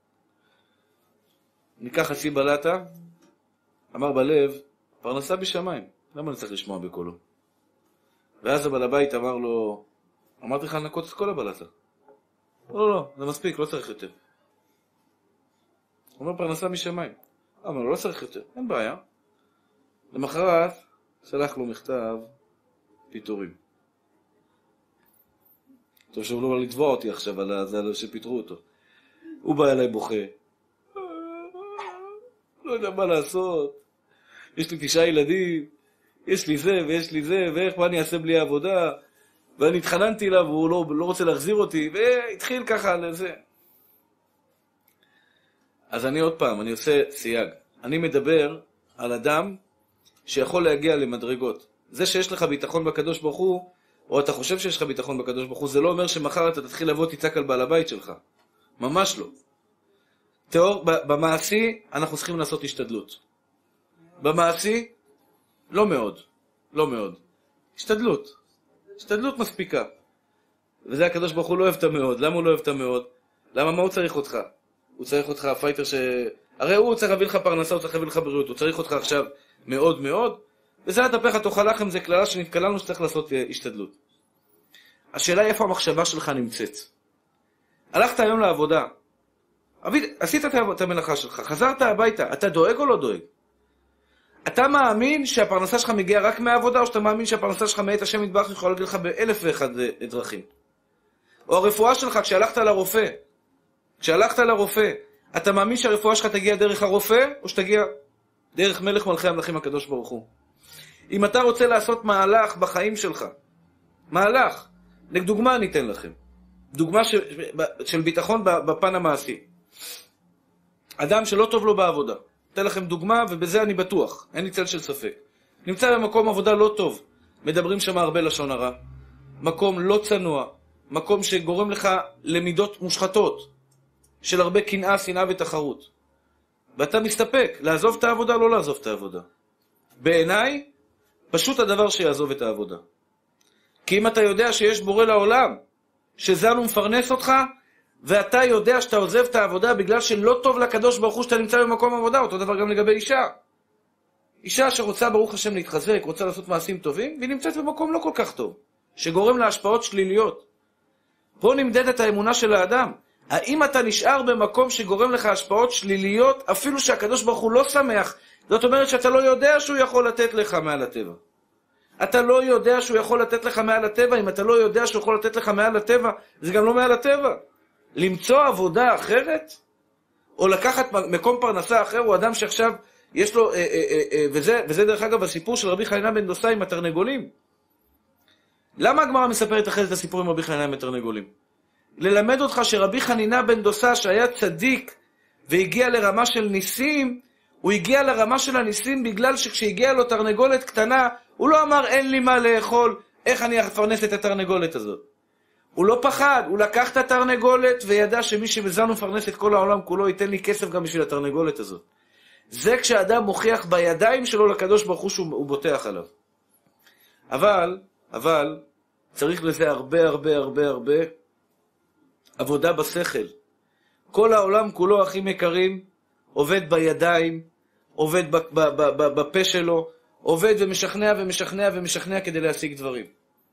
ניקח חצי בלטה, אמר בלב, פרנסה בשמיים, למה אני צריך לשמוע בקולו? ואז הבעל הבית אמר לו, אמרתי לך לנקות את כל הבלטה. לא, לא, זה מספיק, לא צריך יותר. הוא אומר פרנסה משמיים. אמר לו, לא צריך יותר, אין בעיה. למחרת, שלח לו מכתב, פיתורים. טוב שהוא לא לתבוע אותי עכשיו על זה שפיתרו אותו. הוא בא אליי בוכה. לא יודע מה לעשות. יש לי תשעה ילדים, יש לי זה ויש לי זה, ואיך מה אני אעשה בלי העבודה. ואני התחננתי אליו, והוא לא, לא רוצה להחזיר אותי, והתחיל ככה על זה. אז אני עוד פעם, אני עושה סייג. אני מדבר על אדם שיכול להגיע למדרגות. זה שיש לך ביטחון בקדוש ברוך הוא, או אתה חושב שיש לך ביטחון בקדוש ברוך הוא, זה לא אומר שמחר אתה תתחיל לבוא תצעק על בעל הבית שלך. ממש לא. תיאור, במעשי אנחנו צריכים לעשות השתדלות. במעשי, לא מאוד. לא מאוד. השתדלות. השתדלות מספיקה. וזה הקדוש ברוך הוא לא אוהב את המאוד. למה הוא לא אוהב את המאוד? למה מה הוא צריך אותך? הוא צריך אותך, הפייטר ש... הרי הוא צריך להביא לך פרנסה, הוא צריך להביא לך בריאות, הוא צריך אותך עכשיו מאוד מאוד, וזה התהפך תאכל לחם, זה כללה שנתקללנו שצריך לעשות השתדלות. השאלה היא איפה המחשבה שלך נמצאת. הלכת היום לעבודה, עשית את המלאכה שלך, חזרת הביתה, אתה דואג או לא דואג? אתה מאמין שהפרנסה שלך מגיעה רק מהעבודה, או שאתה מאמין שהפרנסה שלך מאת השם יתברך יכולה להגיד לך באלף ואחד דרכים? או הרפואה שלך, כשהלכת לרופא, כשהלכת לרופא, אתה מאמין שהרפואה שלך תגיע דרך הרופא, או שתגיע דרך מלך מלכי המלכים הקדוש ברוך הוא? אם אתה רוצה לעשות מהלך בחיים שלך, מהלך, לדוגמה אני אתן לכם, דוגמה של, של ביטחון בפן המעשי. אדם שלא טוב לו בעבודה, אתן לכם דוגמה ובזה אני בטוח, אין לי צל של ספק. נמצא במקום עבודה לא טוב, מדברים שם הרבה לשון הרע, מקום לא צנוע, מקום שגורם לך למידות מושחתות, של הרבה קנאה, שנאה ותחרות. ואתה מסתפק, לעזוב את העבודה, לא לעזוב את העבודה. בעיניי, פשוט הדבר שיעזוב את העבודה. כי אם אתה יודע שיש בורא לעולם, שזנו מפרנס אותך, ואתה יודע שאתה עוזב את העבודה בגלל שלא טוב לקדוש ברוך הוא שאתה נמצא במקום עבודה, אותו דבר גם לגבי אישה. אישה שרוצה ברוך השם להתחזק, רוצה לעשות מעשים טובים, והיא נמצאת במקום לא כל כך טוב, שגורם לה השפעות שליליות. פה נמדד את האמונה של האדם. האם אתה נשאר במקום שגורם לך השפעות שליליות, אפילו שהקדוש ברוך הוא לא שמח, זאת אומרת שאתה לא יודע שהוא יכול לתת לך מעל הטבע. אתה לא יודע שהוא יכול לתת לך מעל הטבע, אם אתה לא יודע שהוא יכול לתת לך מעל הטבע, זה גם לא מעל הטבע. למצוא עבודה אחרת, או לקחת מקום פרנסה אחר, הוא אדם שעכשיו יש לו, אה, אה, אה, אה, וזה, וזה דרך אגב הסיפור של רבי חנינא בן דוסא עם התרנגולים. למה הגמרא מספרת אחרי זה את הסיפור עם רבי חנינא עם התרנגולים? ללמד אותך שרבי חנינא בן דוסא שהיה צדיק והגיע לרמה של ניסים, הוא הגיע לרמה של הניסים בגלל שכשהגיע לו תרנגולת קטנה, הוא לא אמר אין לי מה לאכול, איך אני אפרנס את התרנגולת הזאת. הוא לא פחד, הוא לקח את התרנגולת וידע שמי שבזנו מפרנס את כל העולם כולו ייתן לי כסף גם בשביל התרנגולת הזאת. זה כשאדם מוכיח בידיים שלו לקדוש ברוך הוא שהוא בוטח עליו. אבל, אבל, צריך לזה הרבה הרבה הרבה הרבה עבודה בשכל. כל העולם כולו, אחים יקרים, עובד בידיים, עובד בפה שלו, עובד ומשכנע ומשכנע ומשכנע כדי להשיג דברים.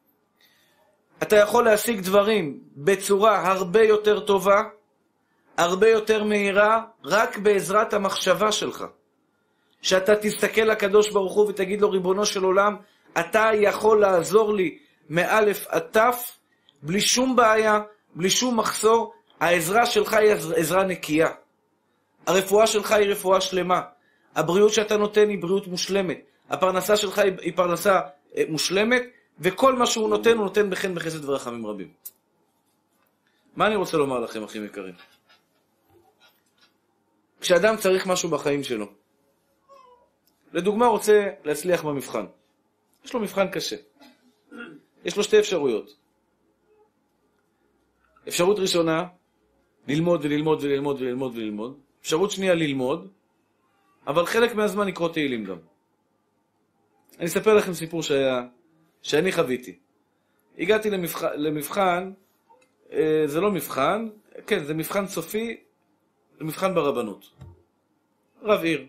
אתה יכול להשיג דברים בצורה הרבה יותר טובה, הרבה יותר מהירה, רק בעזרת המחשבה שלך. שאתה תסתכל לקדוש ברוך הוא ותגיד לו, ריבונו של עולם, אתה יכול לעזור לי מאלף עד תף, בלי שום בעיה, בלי שום מחסור. העזרה שלך היא עזרה נקייה. הרפואה שלך היא רפואה שלמה. הבריאות שאתה נותן היא בריאות מושלמת. הפרנסה שלך היא פרנסה מושלמת, וכל מה שהוא נותן, הוא נותן בחן בחסד ורחמים רבים. מה אני רוצה לומר לכם, אחים יקרים? כשאדם צריך משהו בחיים שלו, לדוגמה רוצה להצליח במבחן. יש לו מבחן קשה. יש לו שתי אפשרויות. אפשרות ראשונה, ללמוד וללמוד וללמוד וללמוד וללמוד. אפשרות שנייה, ללמוד, אבל חלק מהזמן לקרוא תהילים גם. אני אספר לכם סיפור שהיה, שאני חוויתי. הגעתי למבחן, למבחן, זה לא מבחן, כן, זה מבחן סופי, למבחן ברבנות. רב עיר.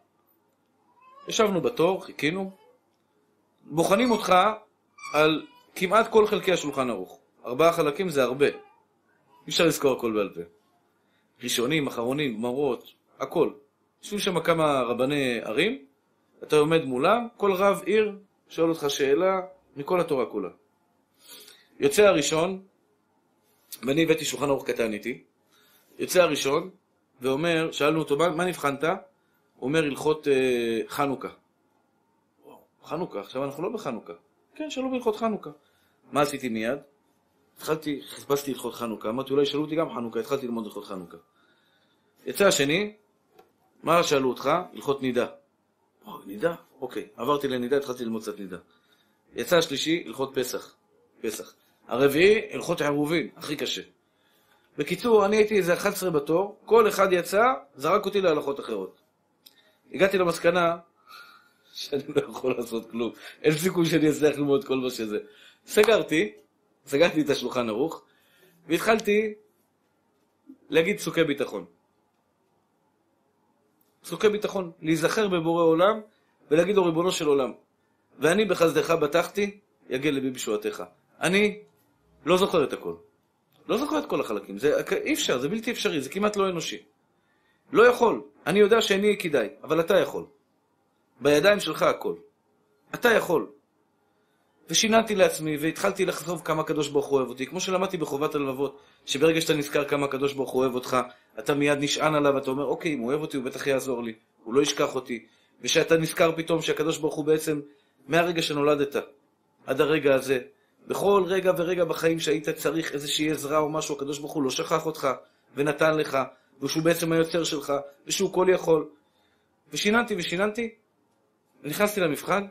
ישבנו בתור, חיכינו, בוחנים אותך על כמעט כל חלקי השולחן ערוך. ארבעה חלקים זה הרבה. אי אפשר לזכור הכל בעל פה. ראשונים, אחרונים, גמרות, הכל. יושבים שם כמה רבני ערים, אתה עומד מולם, כל רב עיר שואל אותך שאלה מכל התורה כולה. יוצא הראשון, ואני הבאתי שולחן ערוך קטן איתי, יוצא הראשון ואומר, שאלנו אותו, מה, מה נבחנת? הוא אומר, הלכות אה, חנוכה. וואו, חנוכה, עכשיו אנחנו לא בחנוכה. כן, שאלו בהלכות חנוכה. מה עשיתי מיד? התחלתי, חספסתי הלכות חנוכה, אמרתי, אולי שאלו אותי גם חנוכה, התחלתי ללמוד הלכות חנוכה. יצא השני, מה שאלו אותך? הלכות נידה. וואו, נידה? אוקיי, עברתי לנידה, התחלתי ללמוד קצת נידה. יצא השלישי, הלכות פסח. פסח. הרביעי, הלכות עירובין, הכי קשה. בקיצור, אני הייתי איזה אחת עשרה בתור, כל אחד יצא, זרק אותי להלכות אחרות. הגעתי למסקנה שאני לא יכול לעשות כלום. אין סיכוי שאני אצליח ללמוד כל מה שזה. סגרתי, סגרתי את השולחן ערוך, והתחלתי להגיד פסוקי ביטחון. פסוקי ביטחון, להיזכר בבורא עולם, ולהגיד לו ריבונו של עולם. ואני בחסדך בטחתי, יגיע לבי בשועתך. אני לא זוכר את הכל. לא זוכר את כל החלקים. זה אי אפשר, זה בלתי אפשרי, זה כמעט לא אנושי. לא יכול. אני יודע שאני אהיה כדאי, אבל אתה יכול. בידיים שלך הכל. אתה יכול. ושיננתי לעצמי, והתחלתי לחשוב כמה הקדוש ברוך הוא אוהב אותי. כמו שלמדתי בחובת הלבבות, שברגע שאתה נזכר כמה הקדוש ברוך הוא אוהב אותך, אתה מיד נשען עליו, אתה אומר, אוקיי, אם הוא אוהב אותי, הוא בטח יעזור לי. הוא לא ישכח אותי. ושאתה נזכר פתאום שהקדוש ברוך הוא בעצם, מהרגע שנולדת, עד הרגע הזה, בכל רגע ורגע בחיים שהיית צריך איזושהי עזרה או משהו, הקדוש ברוך הוא לא שכח אותך, ונתן לך, ושהוא בעצם היוצר שלך, ושהוא כל יכול. ושיננתי ושיננתי, ונכנסתי למבחן,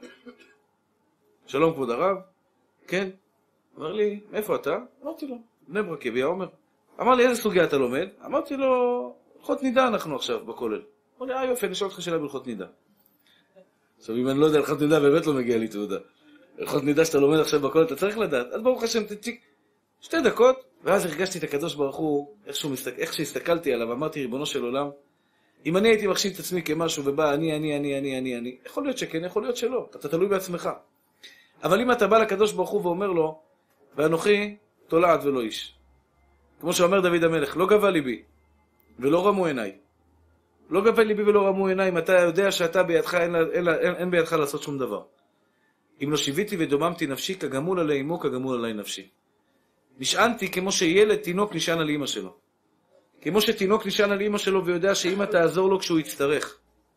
שלום כבוד הרב, כן, אמר לי, איפה אתה? אמרתי לו, בני ברק יביע עומר. אמר לי, איזה סוגיה אתה לומד? אמרתי לו, הלכות נידה אנחנו עכשיו בכולל. אמר לי, אה יופי, אני שואל אותך שאלה בהלכות נידה. עכשיו, אם אני לא יודע הלכות נידה, באמת לא מגיע לי תעודה. הלכות נידה שאתה לומד עכשיו בכולל, אתה צריך לדעת. אז ברוך השם, תציק שתי דקות, ואז הרגשתי את הקדוש ברוך הוא, איך שהסתכלתי עליו, אמרתי, ריבונו של עולם, אם אני הייתי מחשיב את עצמי כמשהו ובא, אני, אני, אני, אני, אני, אני, יכול להיות שכן, יכול להיות שלא, אתה תלוי בעצמך. אבל אם אתה בא לקדוש ברוך הוא ואומר לו, ואנוכי תולעת ולא איש. כמו שאומר דוד המלך, לא גבה ליבי, ולא רמו עיניי. לא גבה ליבי ולא רמו עיניי, אם אתה יודע שאתה בידך, אין, אין, אין, אין בידך לעשות שום דבר. אם לא שיוויתי ודוממתי נפשי, כגמול עלי אמו, כגמול עלי נפשי. נשענתי כמו שילד תינוק נשען על אמא שלו. כמו שתינוק נשען על אמא שלו ויודע שאמא תעזור לו כשהוא יצטרך.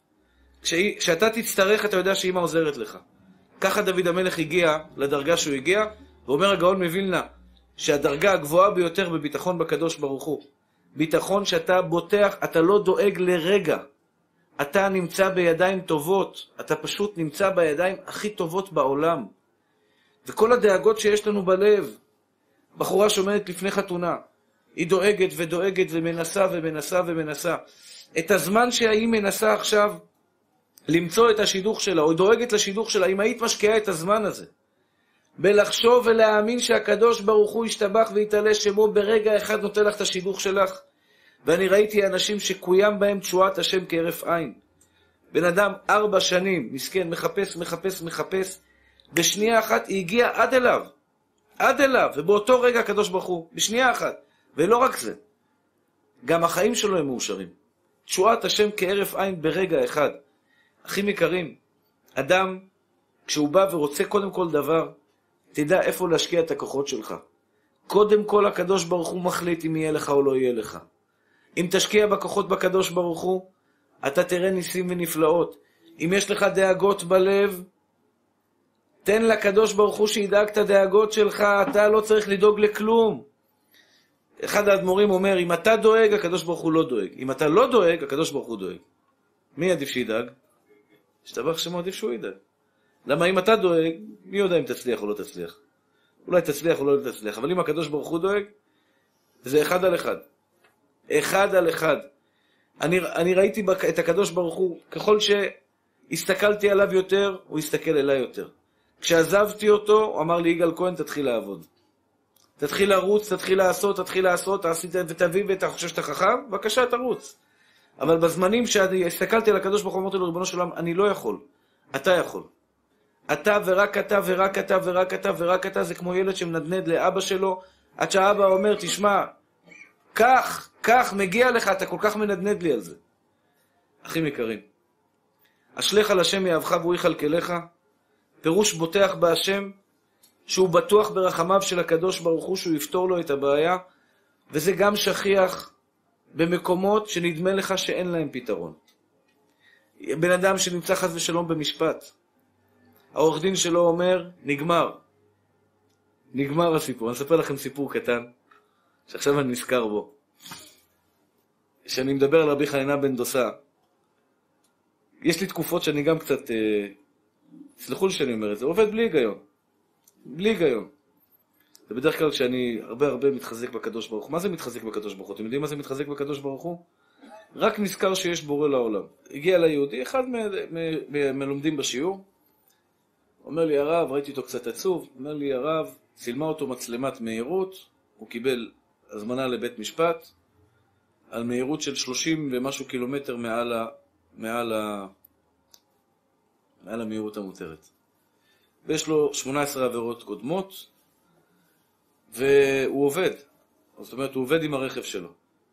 כשאתה תצטרך אתה יודע שאמא עוזרת לך. ככה דוד המלך הגיע לדרגה שהוא הגיע, ואומר הגאון מווילנה, שהדרגה הגבוהה ביותר בביטחון בקדוש ברוך הוא. ביטחון שאתה בוטח, אתה לא דואג לרגע. אתה נמצא בידיים טובות, אתה פשוט נמצא בידיים הכי טובות בעולם. וכל הדאגות שיש לנו בלב, בחורה שעומדת לפני חתונה, היא דואגת ודואגת ומנסה ומנסה ומנסה. את הזמן שהיא מנסה עכשיו למצוא את השידוך שלה, או דואגת לשידוך שלה, אם היית משקיעה את הזמן הזה, בלחשוב ולהאמין שהקדוש ברוך הוא ישתבח ויתעלה שמו ברגע אחד נותן לך את השידוך שלך. ואני ראיתי אנשים שקוים בהם תשועת השם כהרף עין. בן אדם ארבע שנים, מסכן, מחפש, מחפש, מחפש, בשנייה אחת היא הגיעה עד אליו. עד אליו, ובאותו רגע הקדוש ברוך הוא, בשנייה אחת. ולא רק זה, גם החיים שלו הם מאושרים. תשועת השם כהרף עין ברגע אחד. אחים יקרים, אדם, כשהוא בא ורוצה קודם כל דבר, תדע איפה להשקיע את הכוחות שלך. קודם כל הקדוש ברוך הוא מחליט אם יהיה לך או לא יהיה לך. אם תשקיע בכוחות בקדוש ברוך הוא, אתה תראה ניסים ונפלאות. אם יש לך דאגות בלב, תן לקדוש ברוך הוא שידאג את הדאגות שלך, אתה לא צריך לדאוג לכלום. אחד האדמו"רים אומר, אם אתה דואג, הקדוש ברוך הוא לא דואג. אם אתה לא דואג, הקדוש ברוך הוא דואג. מי עדיף שידאג? שתבח שמו עדיף שהוא ידאג. למה אם אתה דואג, מי יודע אם תצליח או לא תצליח? אולי תצליח או לא תצליח, אבל אם הקדוש ברוך הוא דואג, זה אחד על אחד. אחד על אחד. אני, אני ראיתי את הקדוש ברוך הוא, ככל שהסתכלתי עליו יותר, הוא הסתכל אליי יותר. כשעזבתי אותו, הוא אמר לי, יגאל כהן, תתחיל לעבוד. תתחיל לרוץ, תתחיל לעשות, תתחיל לעשות, עשית ותביא ואתה חושב שאתה חכם, בבקשה תרוץ. אבל בזמנים שהסתכלתי על הקדוש ברוך הוא, אמרתי לו, ריבונו של עולם, אני לא יכול. אתה יכול. אתה ורק אתה ורק אתה ורק אתה ורק אתה, זה כמו ילד שמנדנד לאבא שלו, עד שהאבא אומר, תשמע, כך, כך, מגיע לך, אתה כל כך מנדנד לי על זה. אחים יקרים, אשליך על השם יאהבך והוא יכלכלך, פירוש בוטח בהשם, שהוא בטוח ברחמיו של הקדוש ברוך הוא, שהוא יפתור לו את הבעיה, וזה גם שכיח במקומות שנדמה לך שאין להם פתרון. בן אדם שנמצא חס ושלום במשפט, העורך דין שלו אומר, נגמר. נגמר הסיפור. אני אספר לכם סיפור קטן, שעכשיו אני נזכר בו. כשאני מדבר על רבי חנינא בן דוסא, יש לי תקופות שאני גם קצת, אה, סלחו לי שאני אומר את זה, עובד בלי היגיון. בלי היגיון. זה בדרך כלל כשאני הרבה הרבה מתחזק בקדוש ברוך הוא. מה זה מתחזק בקדוש ברוך הוא? אתם יודעים מה זה מתחזק בקדוש ברוך הוא? רק נזכר שיש בורא לעולם. הגיע ליהודי, אחד מלומדים בשיעור, אומר לי הרב, ראיתי אותו קצת עצוב, אומר לי הרב, צילמה אותו מצלמת מהירות, הוא קיבל הזמנה לבית משפט, על מהירות של שלושים ומשהו קילומטר מעל, ה, מעל, ה, מעל המהירות המותרת. ויש לו שמונה עשרה עבירות קודמות, והוא עובד. זאת אומרת, הוא עובד עם הרכב שלו.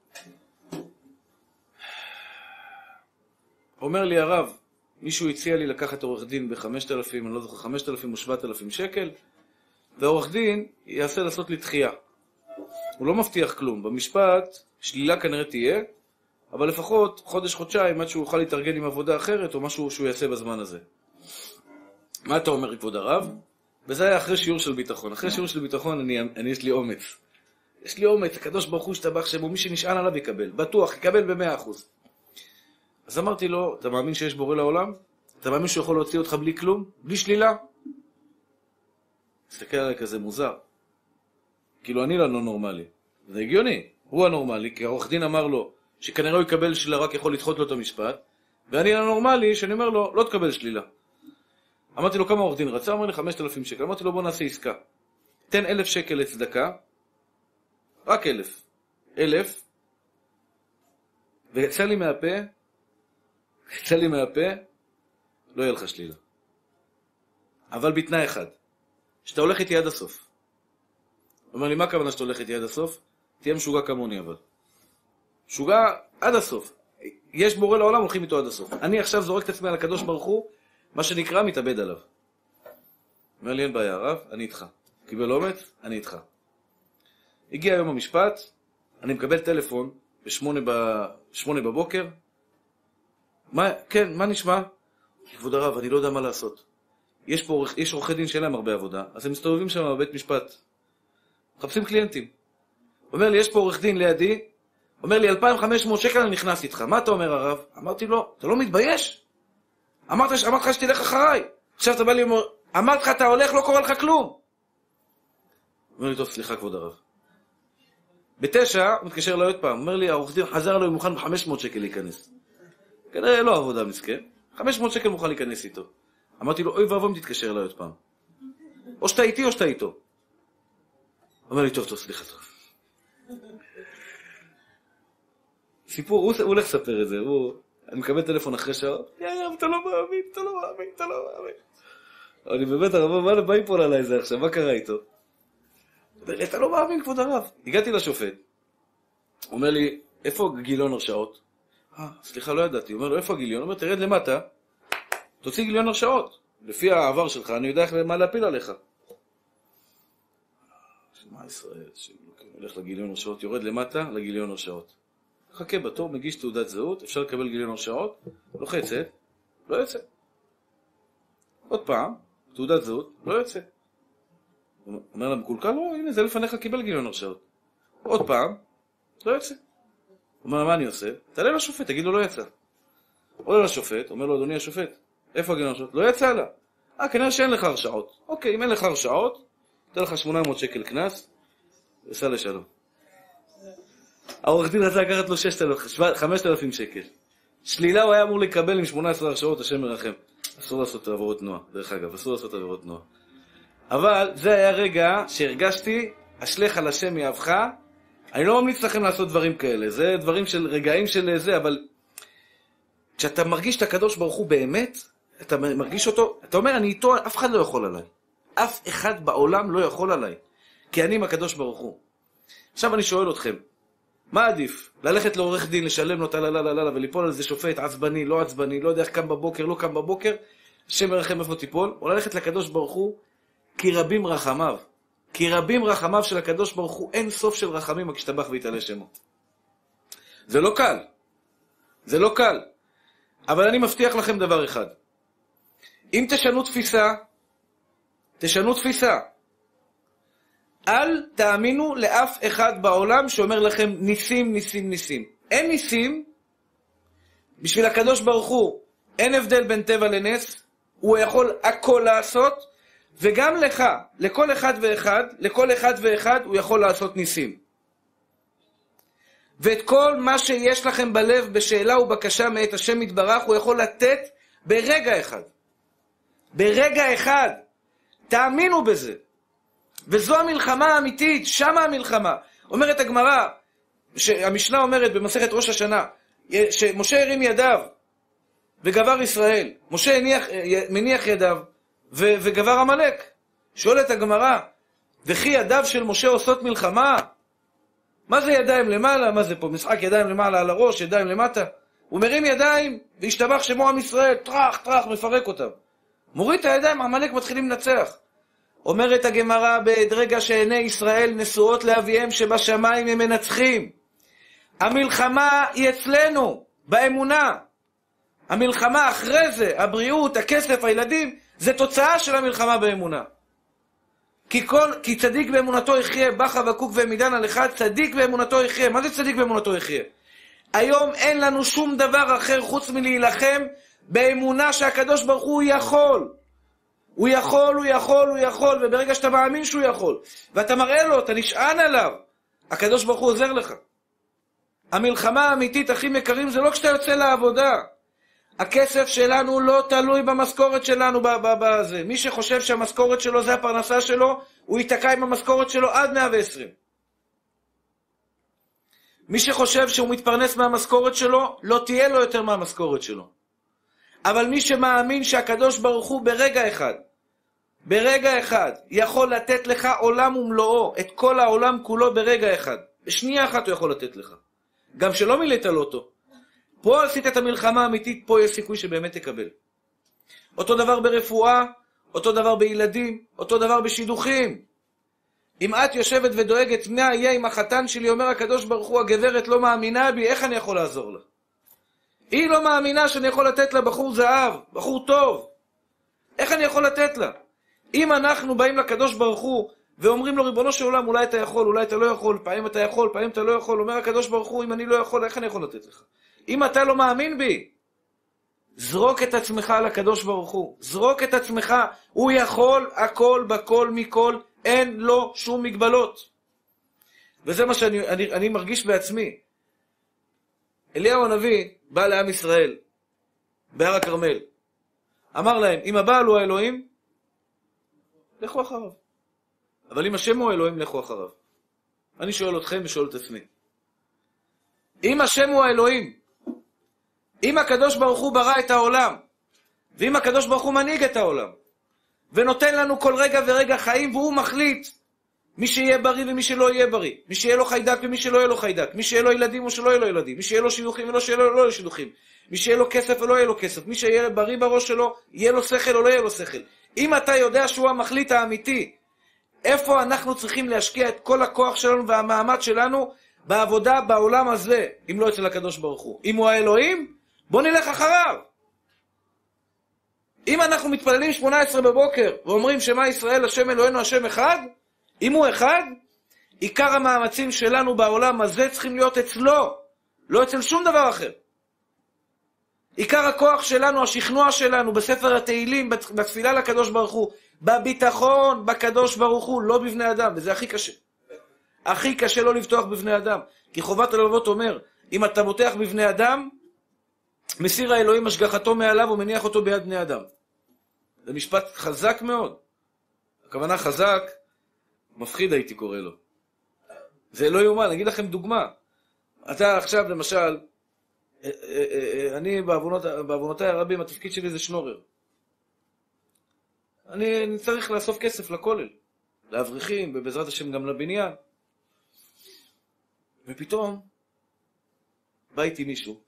אומר לי הרב, מישהו הציע לי לקחת עורך דין ב-חמשת אלפים, אני לא זוכר, חמשת אלפים או שבעת אלפים שקל, והעורך דין יעשה לעשות לי דחייה. הוא לא מבטיח כלום. במשפט, שלילה כנראה תהיה, אבל לפחות חודש, חודשיים, עד שהוא יוכל להתארגן עם עבודה אחרת, או משהו שהוא יעשה בזמן הזה. מה אתה אומר, כבוד הרב? וזה היה אחרי שיעור של ביטחון. אחרי שיעור של ביטחון, אני, אני, יש לי אומץ. יש לי אומץ, הקדוש ברוך הוא שטבח שבו, מי שנשען עליו יקבל. בטוח, יקבל ב-מאה אחוז. אז אמרתי לו, אתה מאמין שיש בורא לעולם? אתה מאמין שהוא יכול להוציא אותך בלי כלום? בלי שלילה? תסתכל עליי כזה מוזר. כאילו אני לא נורמלי. זה הגיוני. הוא הנורמלי, כי העורך דין אמר לו שכנראה הוא יקבל שלילה, רק יכול לדחות לו את המשפט, ואני הנורמלי שאני אומר לו, לא תקבל שלילה. אמרתי לו, כמה עורך דין רצה? אמר לי חמשת אלפים שקל. אמרתי לו, בוא נעשה עסקה. תן אלף שקל לצדקה, רק אלף. אלף, ויצא לי מהפה, יצא לי מהפה, לא יהיה לך שלילה. אבל בתנאי אחד, שאתה הולך איתי עד הסוף. הוא אומר לי, מה הכוונה שאתה הולך איתי עד הסוף? תהיה משוגע כמוני אבל. משוגע עד הסוף. יש בורא לעולם, הולכים איתו עד הסוף. אני עכשיו זורק את עצמי על הקדוש ברוך הוא, מה שנקרא מתאבד עליו. אומר לי, אין בעיה הרב, אני איתך. קיבל אומץ, אני איתך. הגיע יום המשפט, אני מקבל טלפון בשמונה, ב... שמונה בבוקר. מה, כן, מה נשמע? כבוד הרב, אני לא יודע מה לעשות. יש פה, יש עורכי דין שלהם הרבה עבודה, אז הם מסתובבים שם בבית משפט. מחפשים קליינטים. אומר לי, יש פה עורך דין לידי, אומר לי, אלפיים וחמש מאות שקל אני נכנס איתך. מה אתה אומר הרב? אמרתי לו, אתה לא מתבייש? אמרת, אמרת לך שתלך אחריי. עכשיו אתה בא לי, אמרת לך, אתה הולך, לא קורה לך כלום. אומר לי, טוב, סליחה כבוד הרב. בתשע, הוא מתקשר לו עוד פעם, אומר לי, העורך דין חזר לו, הוא מוכן ב-חמש מאות שקל להיכנס. כנראה לא עבודה מסכן, חמש מאות שקל מוכן להיכנס איתו. אמרתי לו, אוי ואבום תתקשר לו עוד פעם. או שאתה איתי או שאתה איתו. אומר לי, טוב, טוב, סליחה טוב. סיפור, הוא הולך לספר את זה, הוא... אני מקבל טלפון אחרי שעות, יא רב, אתה לא מאמין, אתה לא מאמין, אתה לא מאמין. אני באמת, הרב, מה ייפול עליי זה עכשיו, מה קרה איתו? אתה לא מאמין, כבוד הרב. הגעתי לשופט, הוא אומר לי, איפה גיליון הרשעות? אה, סליחה, לא ידעתי. הוא אומר לו, איפה הגיליון? הוא אומר, תרד למטה, תוציא גיליון הרשעות. לפי העבר שלך, אני יודע מה להפיל עליך. מה ישראל, שהולך לגיליון הרשעות, יורד למטה לגיליון הרשעות. חכה בתור, מגיש תעודת זהות, אפשר לקבל גיליון הרשעות, לוחצת, לא יוצא. עוד פעם, תעודת זהות, לא יוצא. הוא אומר לה, מקולקל, לא, הנה, זה לפניך קיבל גיליון הרשעות. עוד פעם, לא יוצא. הוא אומר, מה אני עושה? תעלה לשופט, תגיד לו, לא יצא. עולה לשופט, אומר לו, אדוני השופט, איפה הגיליון הרשעות? לא יצא לה. אה, כנראה שאין לך הרשעות. אוקיי, אם אין לך הרשעות, תן לך שמונה מאות שקל קנס, וסע לשלום. העורך דין רצה לקחת לו חמשת אלפים שקל. שלילה הוא היה אמור לקבל עם שמונה עשרה הרשעות, השם מרחם. אסור לעשות עבירות תנועה, דרך אגב, אסור לעשות עבירות תנועה. אבל זה היה רגע שהרגשתי, אשלך על השם יאהבך, אני לא ממליץ לכם לעשות דברים כאלה, זה דברים של רגעים של זה, אבל כשאתה מרגיש את הקדוש ברוך הוא באמת, אתה מרגיש אותו, אתה אומר, אני איתו, אף אחד לא יכול עליי. אף אחד בעולם לא יכול עליי, כי אני עם הקדוש ברוך הוא. עכשיו אני שואל אתכם, מה עדיף? ללכת לעורך דין, לשלם לו טלללללה, וליפול על זה שופט, עצבני, לא עצבני, לא יודע איך קם בבוקר, לא קם בבוקר, השם ירחם איפה תיפול, או ללכת לקדוש ברוך הוא, כי רבים רחמיו. כי רבים רחמיו של הקדוש ברוך הוא, אין סוף של רחמים הכשתבח ויתעלה שמו. זה לא קל. זה לא קל. אבל אני מבטיח לכם דבר אחד. אם תשנו תפיסה, תשנו תפיסה. אל תאמינו לאף אחד בעולם שאומר לכם ניסים, ניסים, ניסים. אין ניסים, בשביל הקדוש ברוך הוא, אין הבדל בין טבע לנס, הוא יכול הכל לעשות, וגם לך, לכל אחד ואחד, לכל אחד ואחד, הוא יכול לעשות ניסים. ואת כל מה שיש לכם בלב בשאלה ובקשה מאת השם יתברך, הוא יכול לתת ברגע אחד. ברגע אחד. תאמינו בזה. וזו המלחמה האמיתית, שמה המלחמה. אומרת הגמרא, המשנה אומרת במסכת ראש השנה, שמשה הרים ידיו וגבר ישראל. משה הניח, מניח ידיו ו, וגבר עמלק. שואלת הגמרא, וכי ידיו של משה עושות מלחמה? מה זה ידיים למעלה? מה זה פה? משחק ידיים למעלה על הראש, ידיים למטה? הוא מרים ידיים והשתבח שמו עם ישראל, טרח, טרח, מפרק אותם. מוריד את הידיים, עמלק מתחילים לנצח. אומרת הגמרא, ברגע שעיני ישראל נשואות לאביהם שבשמיים הם מנצחים. המלחמה היא אצלנו, באמונה. המלחמה אחרי זה, הבריאות, הכסף, הילדים, זה תוצאה של המלחמה באמונה. כי, כל, כי צדיק באמונתו יחיה, בא חבקוק ועמידן על אחד, צדיק באמונתו יחיה. מה זה צדיק באמונתו יחיה? היום אין לנו שום דבר אחר חוץ מלהילחם באמונה שהקדוש ברוך הוא יכול. הוא יכול, הוא יכול, הוא יכול, וברגע שאתה מאמין שהוא יכול, ואתה מראה לו, אתה נשען עליו, הקדוש ברוך הוא עוזר לך. המלחמה האמיתית, הכי מקרים, זה לא כשאתה יוצא לעבודה. הכסף שלנו לא תלוי במשכורת שלנו בזה. מי שחושב שהמשכורת שלו זה הפרנסה שלו, הוא ייתקע עם המשכורת שלו עד מאה ועשרים. מי שחושב שהוא מתפרנס מהמשכורת שלו, לא תהיה לו יותר מהמשכורת שלו. אבל מי שמאמין שהקדוש ברוך הוא ברגע אחד, ברגע אחד, יכול לתת לך עולם ומלואו, את כל העולם כולו ברגע אחד. בשנייה אחת הוא יכול לתת לך. גם שלא מילאת לו אותו. פה עשית את המלחמה האמיתית, פה יש סיכוי שבאמת תקבל. אותו דבר ברפואה, אותו דבר בילדים, אותו דבר בשידוכים. אם את יושבת ודואגת מה יהיה עם החתן שלי, אומר הקדוש ברוך הוא, הגברת לא מאמינה בי, איך אני יכול לעזור לה? היא לא מאמינה שאני יכול לתת לה בחור זהב, בחור טוב. איך אני יכול לתת לה? אם אנחנו באים לקדוש ברוך הוא ואומרים לו, ריבונו של עולם, אולי אתה יכול, אולי אתה לא יכול, פעמים אתה יכול, פעמים אתה לא יכול, אומר הקדוש ברוך הוא, אם אני לא יכול, איך אני יכול לתת לך? אם אתה לא מאמין בי, זרוק את עצמך על הקדוש ברוך הוא. זרוק את עצמך, הוא יכול הכל בכל מכל, אין לו שום מגבלות. וזה מה שאני אני, אני מרגיש בעצמי. אליהו הנביא בא לעם ישראל, בהר הכרמל. אמר להם, אם הבעל הוא האלוהים, לכו אחריו. אבל אם השם הוא האלוהים, לכו אחריו. אני שואל אתכם ושואל את עצמי. אם השם הוא האלוהים, אם הקדוש ברוך הוא ברא את העולם, ואם הקדוש ברוך הוא מנהיג את העולם, ונותן לנו כל רגע ורגע חיים, והוא מחליט מי שיהיה בריא ומי שלא יהיה בריא, מי שיהיה לו חיידק ומי שלא יהיה לו חיידק, מי שיהיה לו ילדים או שלא יהיה לו ילדים, מי שיהיה לו שידוכים ולא שיהיה לו, לא יהיה שידוכים, מי שיהיה לו כסף או לא יהיה לו כסף, מי שיהיה בריא בראש שלו, יהיה לו שכל או לא יהיה לו שכל. אם אתה יודע שהוא המחליט האמיתי, איפה אנחנו צריכים להשקיע את כל הכוח שלנו והמאמץ שלנו בעבודה בעולם הזה, אם לא אצל הקדוש ברוך הוא? אם הוא האלוהים, בוא נלך אחריו. אם אנחנו מתפללים שמונה עשרה בבוקר ואומרים שמה ישראל השם אלוהינו השם אחד, אם הוא אחד, עיקר המאמצים שלנו בעולם הזה צריכים להיות אצלו, לא אצל שום דבר אחר. עיקר הכוח שלנו, השכנוע שלנו בספר התהילים, בתפילה לקדוש ברוך הוא, בביטחון בקדוש ברוך הוא, לא בבני אדם, וזה הכי קשה. הכי קשה לא לבטוח בבני אדם, כי חובת הלבבות אומר, אם אתה בוטח בבני אדם, מסיר האלוהים השגחתו מעליו ומניח אותו ביד בני אדם. זה משפט חזק מאוד. הכוונה חזק, מפחיד הייתי קורא לו. זה לא יאומן, אני אגיד לכם דוגמה. אתה עכשיו למשל, אני בעוונות, בעוונותיי הרבים, התפקיד שלי זה שנורר. אני, אני צריך לאסוף כסף לכולל, לאברכים, ובעזרת השם גם לבניין. ופתאום, בא איתי מישהו,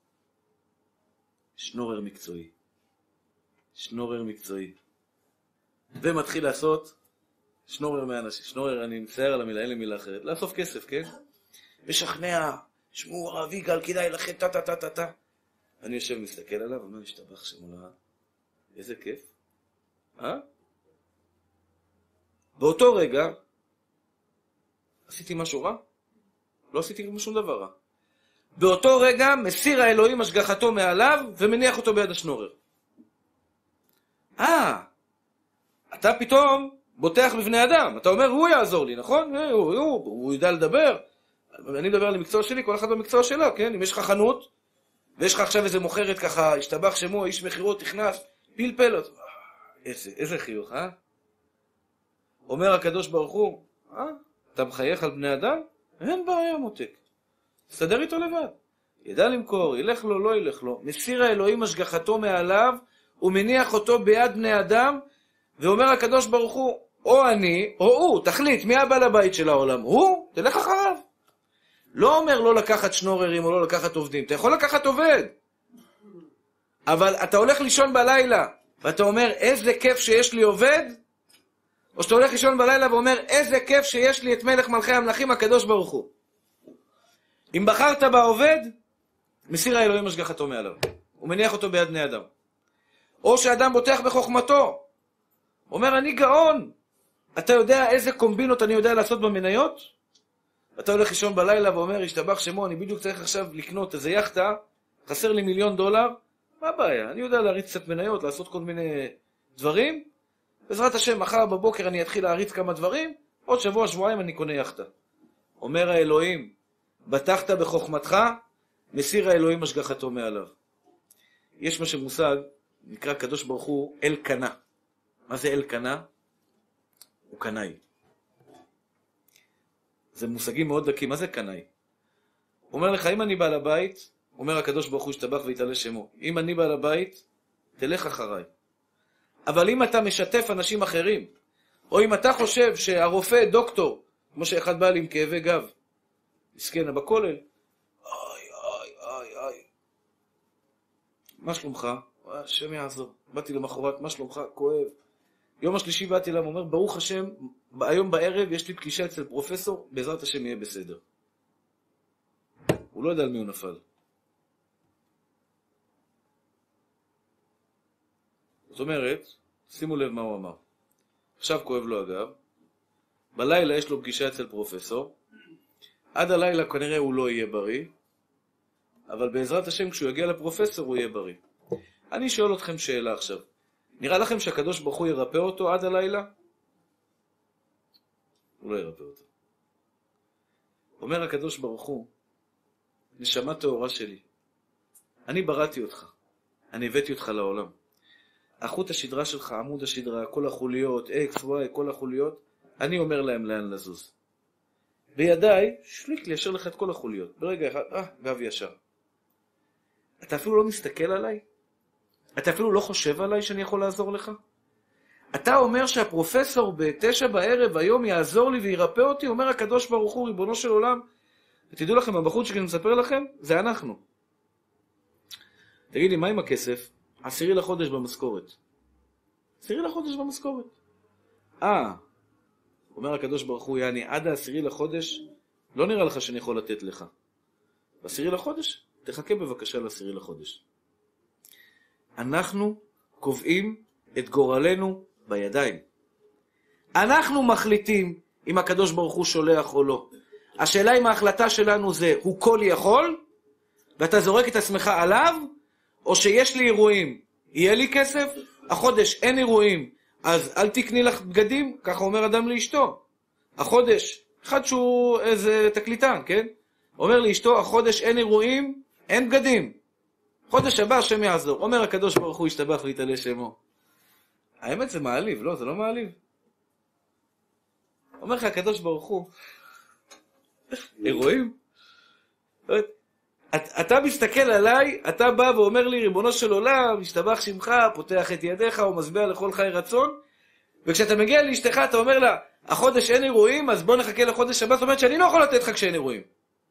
שנורר מקצועי. שנורר מקצועי. ומתחיל לעשות שנורר מאנשים. שנורר, אני מצטער על המילה, אין לי מילה אחרת. לאסוף כסף, כן? משכנע, שמעו הרב יגאל, כדאי לכם, טה טה טה טה טה. אני יושב ומסתכל עליו, אומר, משתבח שמולה, איזה כיף. אה? באותו רגע, עשיתי משהו רע? לא עשיתי שום דבר רע. באותו רגע מסיר האלוהים השגחתו מעליו ומניח אותו ביד השנורר. אה, אתה פתאום בוטח בבני אדם. אתה אומר, הוא יעזור לי, נכון? הוא, הוא, הוא, הוא ידע לדבר. אני מדבר על המקצוע שלי, כל אחד במקצוע שלה, כן? אם יש לך חנות, ויש לך עכשיו איזה מוכרת ככה, השתבח שמו, איש מחירות, נכנס, פלפל, איזה, איזה חיוך, אה? אומר הקדוש ברוך הוא, אה? אתה מחייך על בני אדם? אין בעיה מותק. תסדר איתו לבד. ידע למכור, ילך לו, לא ילך לו. מסיר האלוהים השגחתו מעליו, ומניח אותו ביד בני אדם, ואומר הקדוש ברוך הוא, או אני, או הוא, תחליט, מי הבעל הבית של העולם? הוא, תלך אחריו. לא אומר לא לקחת שנוררים או לא לקחת עובדים, אתה יכול לקחת עובד. אבל אתה הולך לישון בלילה, ואתה אומר, איזה כיף שיש לי עובד, או שאתה הולך לישון בלילה ואומר, איזה כיף שיש לי את מלך מלכי המלכים הקדוש ברוך הוא. אם בחרת בעובד, מסיר האלוהים השגחתו מעליו. הוא מניח אותו ביד בני אדם. או שאדם בוטח בחוכמתו. אומר, אני גאון. אתה יודע איזה קומבינות אני יודע לעשות במניות? אתה הולך לישון בלילה ואומר, השתבח שמו, אני בדיוק צריך עכשיו לקנות איזה יחטה, חסר לי מיליון דולר, מה הבעיה? אני יודע להריץ קצת מניות, לעשות כל מיני דברים. בעזרת השם, מחר בבוקר אני אתחיל להריץ כמה דברים, עוד שבוע, שבועיים אני קונה יחטה. אומר האלוהים, בטחת בחוכמתך, מסיר האלוהים השגחתו מעליו. יש מה שמושג, נקרא קדוש ברוך הוא אל קנה. מה זה אל קנה? הוא קנאי. זה מושגים מאוד דקים. מה זה קנאי? הוא אומר לך, אם אני בעל הבית, אומר הקדוש ברוך הוא השתבח ויתעלה שמו. אם אני בעל הבית, תלך אחריי. אבל אם אתה משתף אנשים אחרים, או אם אתה חושב שהרופא דוקטור, כמו שאחד בא לי עם כאבי גב, מסכן בכולל, איי, איי, איי, איי. מה שלומך? השם יעזור. באתי למחרת, מה שלומך? כואב. יום השלישי באתי אליו, אומר, ברוך השם, היום בערב יש לי פגישה אצל פרופסור, בעזרת השם יהיה בסדר. הוא לא יודע על מי הוא נפל. זאת אומרת, שימו לב מה הוא אמר. עכשיו כואב לו אגב, בלילה יש לו פגישה אצל פרופסור, עד הלילה כנראה הוא לא יהיה בריא, אבל בעזרת השם כשהוא יגיע לפרופסור הוא יהיה בריא. אני שואל אתכם שאלה עכשיו. נראה לכם שהקדוש ברוך הוא ירפא אותו עד הלילה? הוא לא ירפא אותו. אומר הקדוש ברוך הוא, נשמה טהורה שלי, אני בראתי אותך, אני הבאתי אותך לעולם. החוט השדרה שלך, עמוד השדרה, כל החוליות, X, Y, כל החוליות, אני אומר להם לאן לזוז. בידיי, שליק לי, ישר לך את כל החוליות. ברגע אחד, אה, גב ישר. אתה אפילו לא מסתכל עליי? אתה אפילו לא חושב עליי שאני יכול לעזור לך? אתה אומר שהפרופסור בתשע בערב היום יעזור לי וירפא אותי? אומר הקדוש ברוך הוא, ריבונו של עולם. ותדעו לכם, הבחור שכן מספר לכם, זה אנחנו. תגיד לי, מה עם הכסף? עשירי לחודש במשכורת. עשירי לחודש במשכורת. אה, אומר הקדוש ברוך הוא, יעני, עד העשירי לחודש, לא נראה לך שאני יכול לתת לך. בעשירי לחודש, תחכה בבקשה לעשירי לחודש. אנחנו קובעים את גורלנו בידיים. אנחנו מחליטים אם הקדוש ברוך הוא שולח או לא. השאלה אם ההחלטה שלנו זה, הוא כל יכול, ואתה זורק את עצמך עליו, או שיש לי אירועים, יהיה לי כסף, החודש אין אירועים, אז אל תקני לך בגדים, ככה אומר אדם לאשתו. החודש, אחד שהוא איזה תקליטן, כן? אומר לאשתו, החודש אין אירועים, אין בגדים. חודש הבא השם יעזור. אומר הקדוש ברוך הוא ישתבח ויתעלה שמו. האמת זה מעליב, לא? זה לא מעליב. אומר לך הקדוש ברוך הוא, אירועים? אתה מסתכל עליי, אתה בא ואומר לי, ריבונו של עולם, משתבח שמך, פותח את ידיך, הוא משביע לכל חי רצון, וכשאתה מגיע לאשתך, אתה אומר לה, החודש אין אירועים, אז בוא נחכה לחודש הבא, זאת אומרת שאני לא יכול לתת לך כשאין אירועים.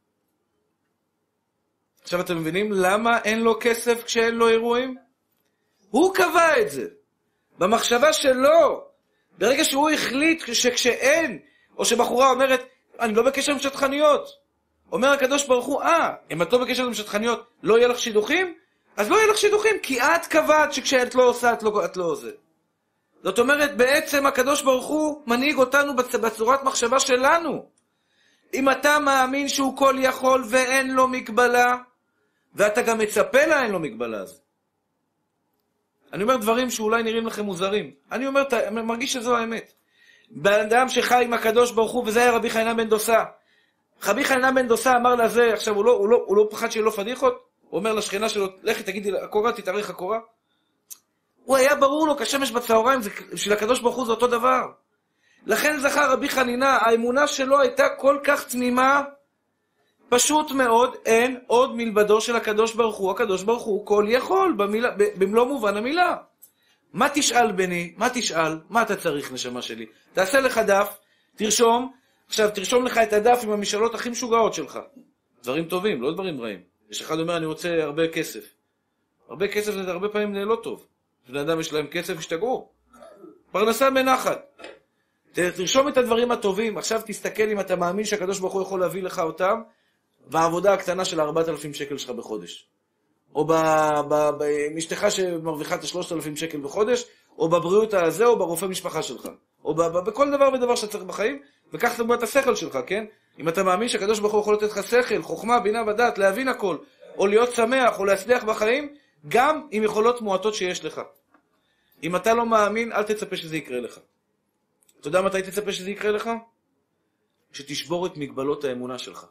עכשיו אתם מבינים למה אין לו כסף כשאין לו אירועים? הוא קבע את זה. במחשבה שלו, ברגע שהוא החליט שכשאין, או שבחורה אומרת, אני לא בקשר עם שטחניות, אומר הקדוש ברוך הוא, אה, אם את לא בקשר עם שטחניות, לא יהיה לך שידוכים? אז לא יהיה לך שידוכים, כי את קבעת שכשאת לא עושה, את לא, את לא עושה. זאת אומרת, בעצם הקדוש ברוך הוא מנהיג אותנו בצורת מחשבה שלנו. אם אתה מאמין שהוא כל יכול ואין לו מגבלה, ואתה גם מצפה לה, אין לו מגבלה הזאת. אני אומר דברים שאולי נראים לכם מוזרים. אני אומר, מרגיש שזו האמת. באדם שחי עם הקדוש ברוך הוא, וזה היה רבי חנינא בן דוסא, רבי חנינא בן דוסא אמר לזה, עכשיו הוא לא, הוא לא, הוא לא פחד שיהיה לו פדיחות? הוא אומר לשכנה שלו, לכי תגידי הקורה, תתארך הקורה. הוא היה ברור לו, כשמש בצהריים, זה, בשביל הקדוש ברוך הוא זה אותו דבר. לכן זכר רבי חנינא, האמונה שלו הייתה כל כך תמימה, פשוט מאוד, אין עוד מלבדו של הקדוש ברוך הוא. הקדוש ברוך הוא כל יכול, במילה, במלוא מובן המילה. מה תשאל בני? מה תשאל? מה אתה צריך, נשמה שלי? תעשה לך דף, תרשום, עכשיו תרשום לך את הדף עם המשאלות הכי משוגעות שלך. דברים טובים, לא דברים רעים. יש אחד אומר, אני רוצה הרבה כסף. הרבה כסף זה הרבה פעמים לא טוב. בני אדם יש להם כסף, השתגעו. פרנסה בנחת. תרשום את הדברים הטובים, עכשיו תסתכל אם אתה מאמין שהקדוש ברוך הוא יכול להביא לך אותם, בעבודה הקטנה של ארבעת אלפים שקל שלך בחודש. או במשתך שמרוויחה את שלושת אלפים שקל בחודש, או בבריאות הזה, או ברופא משפחה שלך. או בכל דבר ודבר שאתה צריך בחיים, וכך תגמר את השכל שלך, כן? אם אתה מאמין שהקדוש ברוך הוא יכול לתת לך שכל, חוכמה, בינה ודעת, להבין הכל, או להיות שמח, או להצליח בחיים, גם עם יכולות מועטות שיש לך. אם אתה לא מאמין, אל תצפה שזה יקרה לך. אתה יודע מתי תצפה שזה יקרה לך? שתשבור את מגבלות האמונה שלך.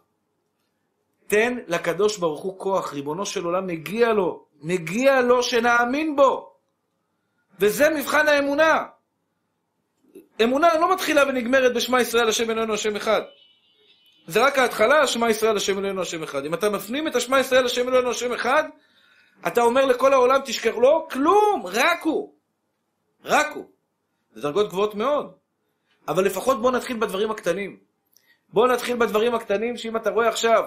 תן לקדוש ברוך הוא כוח, ריבונו של עולם, מגיע לו, מגיע לו שנאמין בו. וזה מבחן האמונה. אמונה לא מתחילה ונגמרת בשמה ישראל השם אלוהינו השם אחד. זה רק ההתחלה, שמה ישראל השם אלוהינו השם אחד. אם אתה מפנים את השמה ישראל השם אלוהינו השם אחד, אתה אומר לכל העולם, תשכח לו, כלום, רק הוא. רק הוא. זה דרגות גבוהות מאוד. אבל לפחות בוא נתחיל בדברים הקטנים. בוא נתחיל בדברים הקטנים, שאם אתה רואה עכשיו,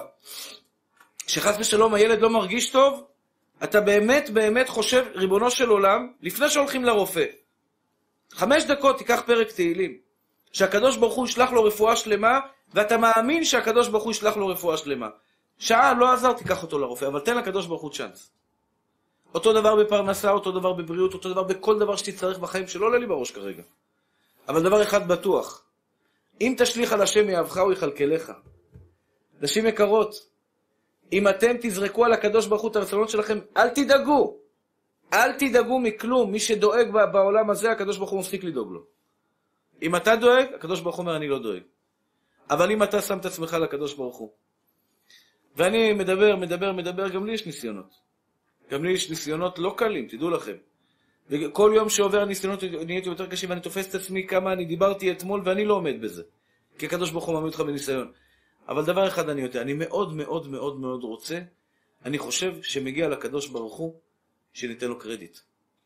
שחס ושלום הילד לא מרגיש טוב, אתה באמת באמת חושב, ריבונו של עולם, לפני שהולכים לרופא, חמש דקות תיקח פרק תהילים, שהקדוש ברוך הוא ישלח לו רפואה שלמה, ואתה מאמין שהקדוש ברוך הוא ישלח לו רפואה שלמה. שעה לא עזר, תיקח אותו לרופא, אבל תן לקדוש ברוך הוא צ'אנס. אותו דבר בפרנסה, אותו דבר בבריאות, אותו דבר בכל דבר שתצטרך בחיים, שלא עולה לי בראש כרגע. אבל דבר אחד בטוח, אם תשליך על השם יאהבך הוא יכלכלך. נשים יקרות, אם אתם תזרקו על הקדוש ברוך הוא את הרצונות שלכם, אל תדאגו. אל תדאגו מכלום. מי שדואג בעולם הזה, הקדוש ברוך הוא מפסיק לדאוג לו. אם אתה דואג, הקדוש ברוך הוא אומר, אני לא דואג. אבל אם אתה שם את עצמך לקדוש ברוך הוא. ואני מדבר, מדבר, מדבר, גם לי יש ניסיונות. גם לי יש ניסיונות לא קלים, תדעו לכם. וכל יום שעובר הניסיונות נהייתי יותר קשים, ואני תופס את עצמי כמה אני דיברתי אתמול, ואני לא עומד בזה. כי הקדוש ברוך הוא מעמיד אותך בניסיון. אבל דבר אחד אני יודע, אני מאוד מאוד מאוד מאוד רוצה, אני חושב שמגיע לקדוש ברוך הוא, שניתן לו קרדיט.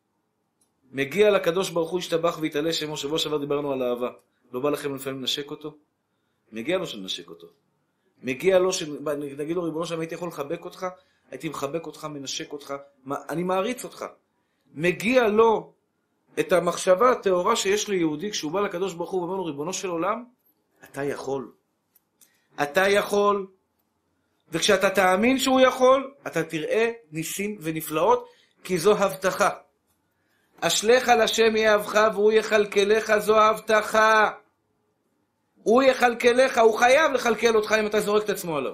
מגיע לקדוש ברוך הוא, ישתבח ויתעלה שמו, שבוע שעבר דיברנו על אהבה. לא בא לכם לפעמים לנשק אותו? מגיע לו שנשק אותו. מגיע לו, נגיד לו, ריבונו שם, הייתי יכול לחבק אותך, הייתי מחבק אותך, מנשק אותך, אני מעריץ אותך. מגיע לו את המחשבה התאורה שיש ליהודי, כשהוא בא לקדוש ברוך הוא ואומר לו, ריבונו של עולם, אתה יכול. אתה יכול. וכשאתה תאמין שהוא יכול, אתה תראה ניסים ונפלאות, כי זו הבטחה. אשליך על השם יאהבך והוא יכלכלך, זו הבטחה. הוא יכלכלך, הוא חייב לכלכל אותך אם אתה זורק את עצמו עליו.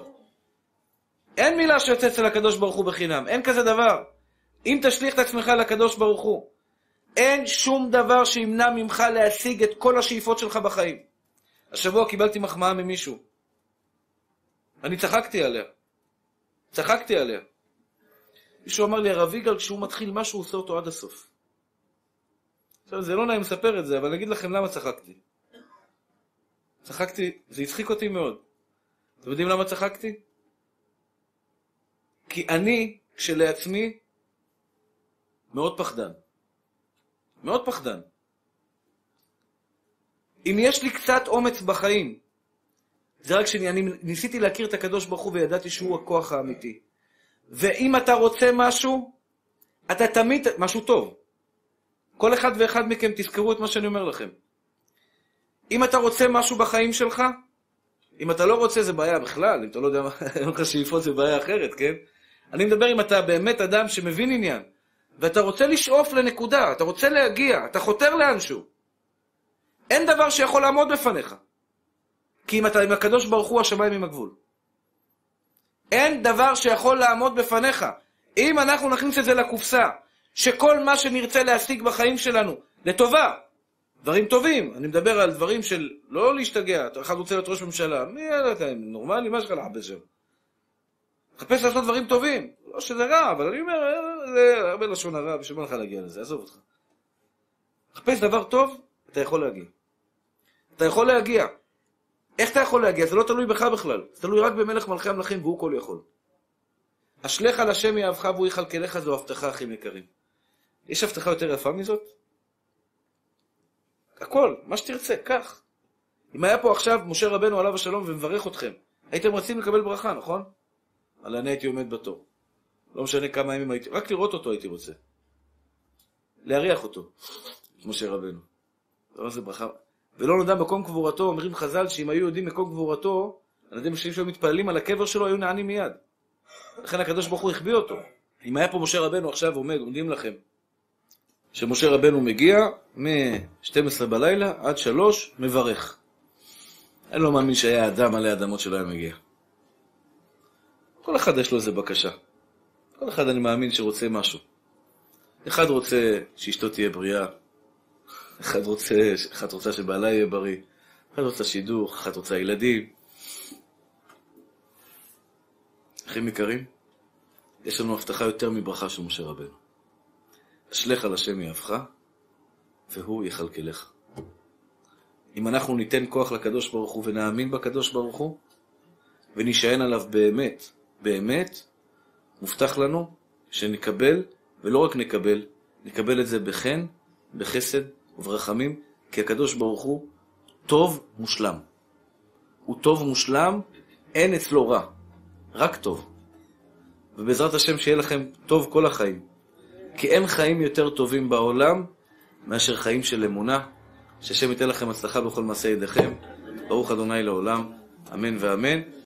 אין מילה שיוצאת אצל הקדוש ברוך הוא בחינם, אין כזה דבר. אם תשליך את עצמך לקדוש ברוך הוא, אין שום דבר שימנע ממך להשיג את כל השאיפות שלך בחיים. השבוע קיבלתי מחמאה ממישהו. אני צחקתי עליה. צחקתי עליה. מישהו אמר לי, הרב יגאל, כשהוא מתחיל משהו, הוא עושה אותו עד הסוף. עכשיו, זה לא נעים לספר את זה, אבל אני אגיד לכם למה צחקתי. צחקתי, זה הצחיק אותי מאוד. אתם יודעים למה צחקתי? כי אני, כשלעצמי, מאוד פחדן. מאוד פחדן. אם יש לי קצת אומץ בחיים, זה רק שאני אני ניסיתי להכיר את הקדוש ברוך הוא וידעתי שהוא הכוח האמיתי. ואם אתה רוצה משהו, אתה תמיד, משהו טוב. כל אחד ואחד מכם תזכרו את מה שאני אומר לכם. אם אתה רוצה משהו בחיים שלך, אם אתה לא רוצה זה בעיה בכלל, אם אתה לא יודע מה, אין לך שאיפות זה בעיה אחרת, כן? אני מדבר אם אתה באמת אדם שמבין עניין, ואתה רוצה לשאוף לנקודה, אתה רוצה להגיע, אתה חותר לאנשהו. אין דבר שיכול לעמוד בפניך. כי אם אתה עם הקדוש ברוך הוא, השמיים עם הגבול. אין דבר שיכול לעמוד בפניך. אם אנחנו נכניס את זה לקופסה, שכל מה שנרצה להשיג בחיים שלנו, לטובה, דברים טובים, אני מדבר על דברים של לא להשתגע, אתה אחד רוצה להיות ראש ממשלה, מי אתה נורמלי, מה שלך לחפש שם? חפש לעשות דברים טובים, לא שזה רע, אבל אני אומר, זה הרבה לשון הרע, בשביל מה לך להגיע לזה, עזוב אותך. חפש דבר טוב, אתה יכול להגיע. אתה יכול להגיע. איך אתה יכול להגיע? זה לא תלוי בך בכלל, זה תלוי רק במלך מלכי המלכים, והוא כל יכול. אשליך על השם יאהבך והוא יכלכלך, זו הבטחה הכי יקרים. יש הבטחה יותר יפה מזאת? הכל, מה שתרצה, כך. אם היה פה עכשיו משה רבנו עליו השלום ומברך אתכם, הייתם רוצים לקבל ברכה, נכון? אבל אני הייתי עומד בתור. לא משנה כמה ימים הייתי, רק לראות אותו הייתי רוצה. להריח אותו, משה רבנו. זה ברכה. ולא נודע מקום קבורתו, אומרים חז"ל שאם היו יודעים מקום קבורתו, אנשים שהיו מתפללים על הקבר שלו היו נענים מיד. לכן הקדוש ברוך הוא החביא אותו. אם היה פה משה רבנו עכשיו עומד, עומדים לכם, שמשה רבנו מגיע מ-שתים עשרה בלילה עד שלוש, מברך. אני לא מאמין שהיה אדם עלי אדמות שלא היה מגיע. כל אחד יש לו איזה בקשה. כל אחד אני מאמין שרוצה משהו. אחד רוצה שאשתו תהיה בריאה, אחד רוצה, אחד רוצה שבעלה יהיה בריא, אחד רוצה שידוך, אחד רוצה ילדים. אחים יקרים, יש לנו הבטחה יותר מברכה של משה רבנו. אשליך על השם יאהבך, והוא יכלכלך. אם אנחנו ניתן כוח לקדוש ברוך הוא ונאמין בקדוש ברוך הוא, ונשען עליו באמת, באמת, מובטח לנו שנקבל, ולא רק נקבל, נקבל את זה בחן, בחסד וברחמים, כי הקדוש ברוך הוא טוב מושלם. הוא טוב מושלם, אין אצלו רע, רק טוב. ובעזרת השם שיהיה לכם טוב כל החיים. כי אין חיים יותר טובים בעולם מאשר חיים של אמונה. שהשם ייתן לכם הצלחה בכל מעשה ידיכם. ברוך אדוני לעולם. אמן ואמן.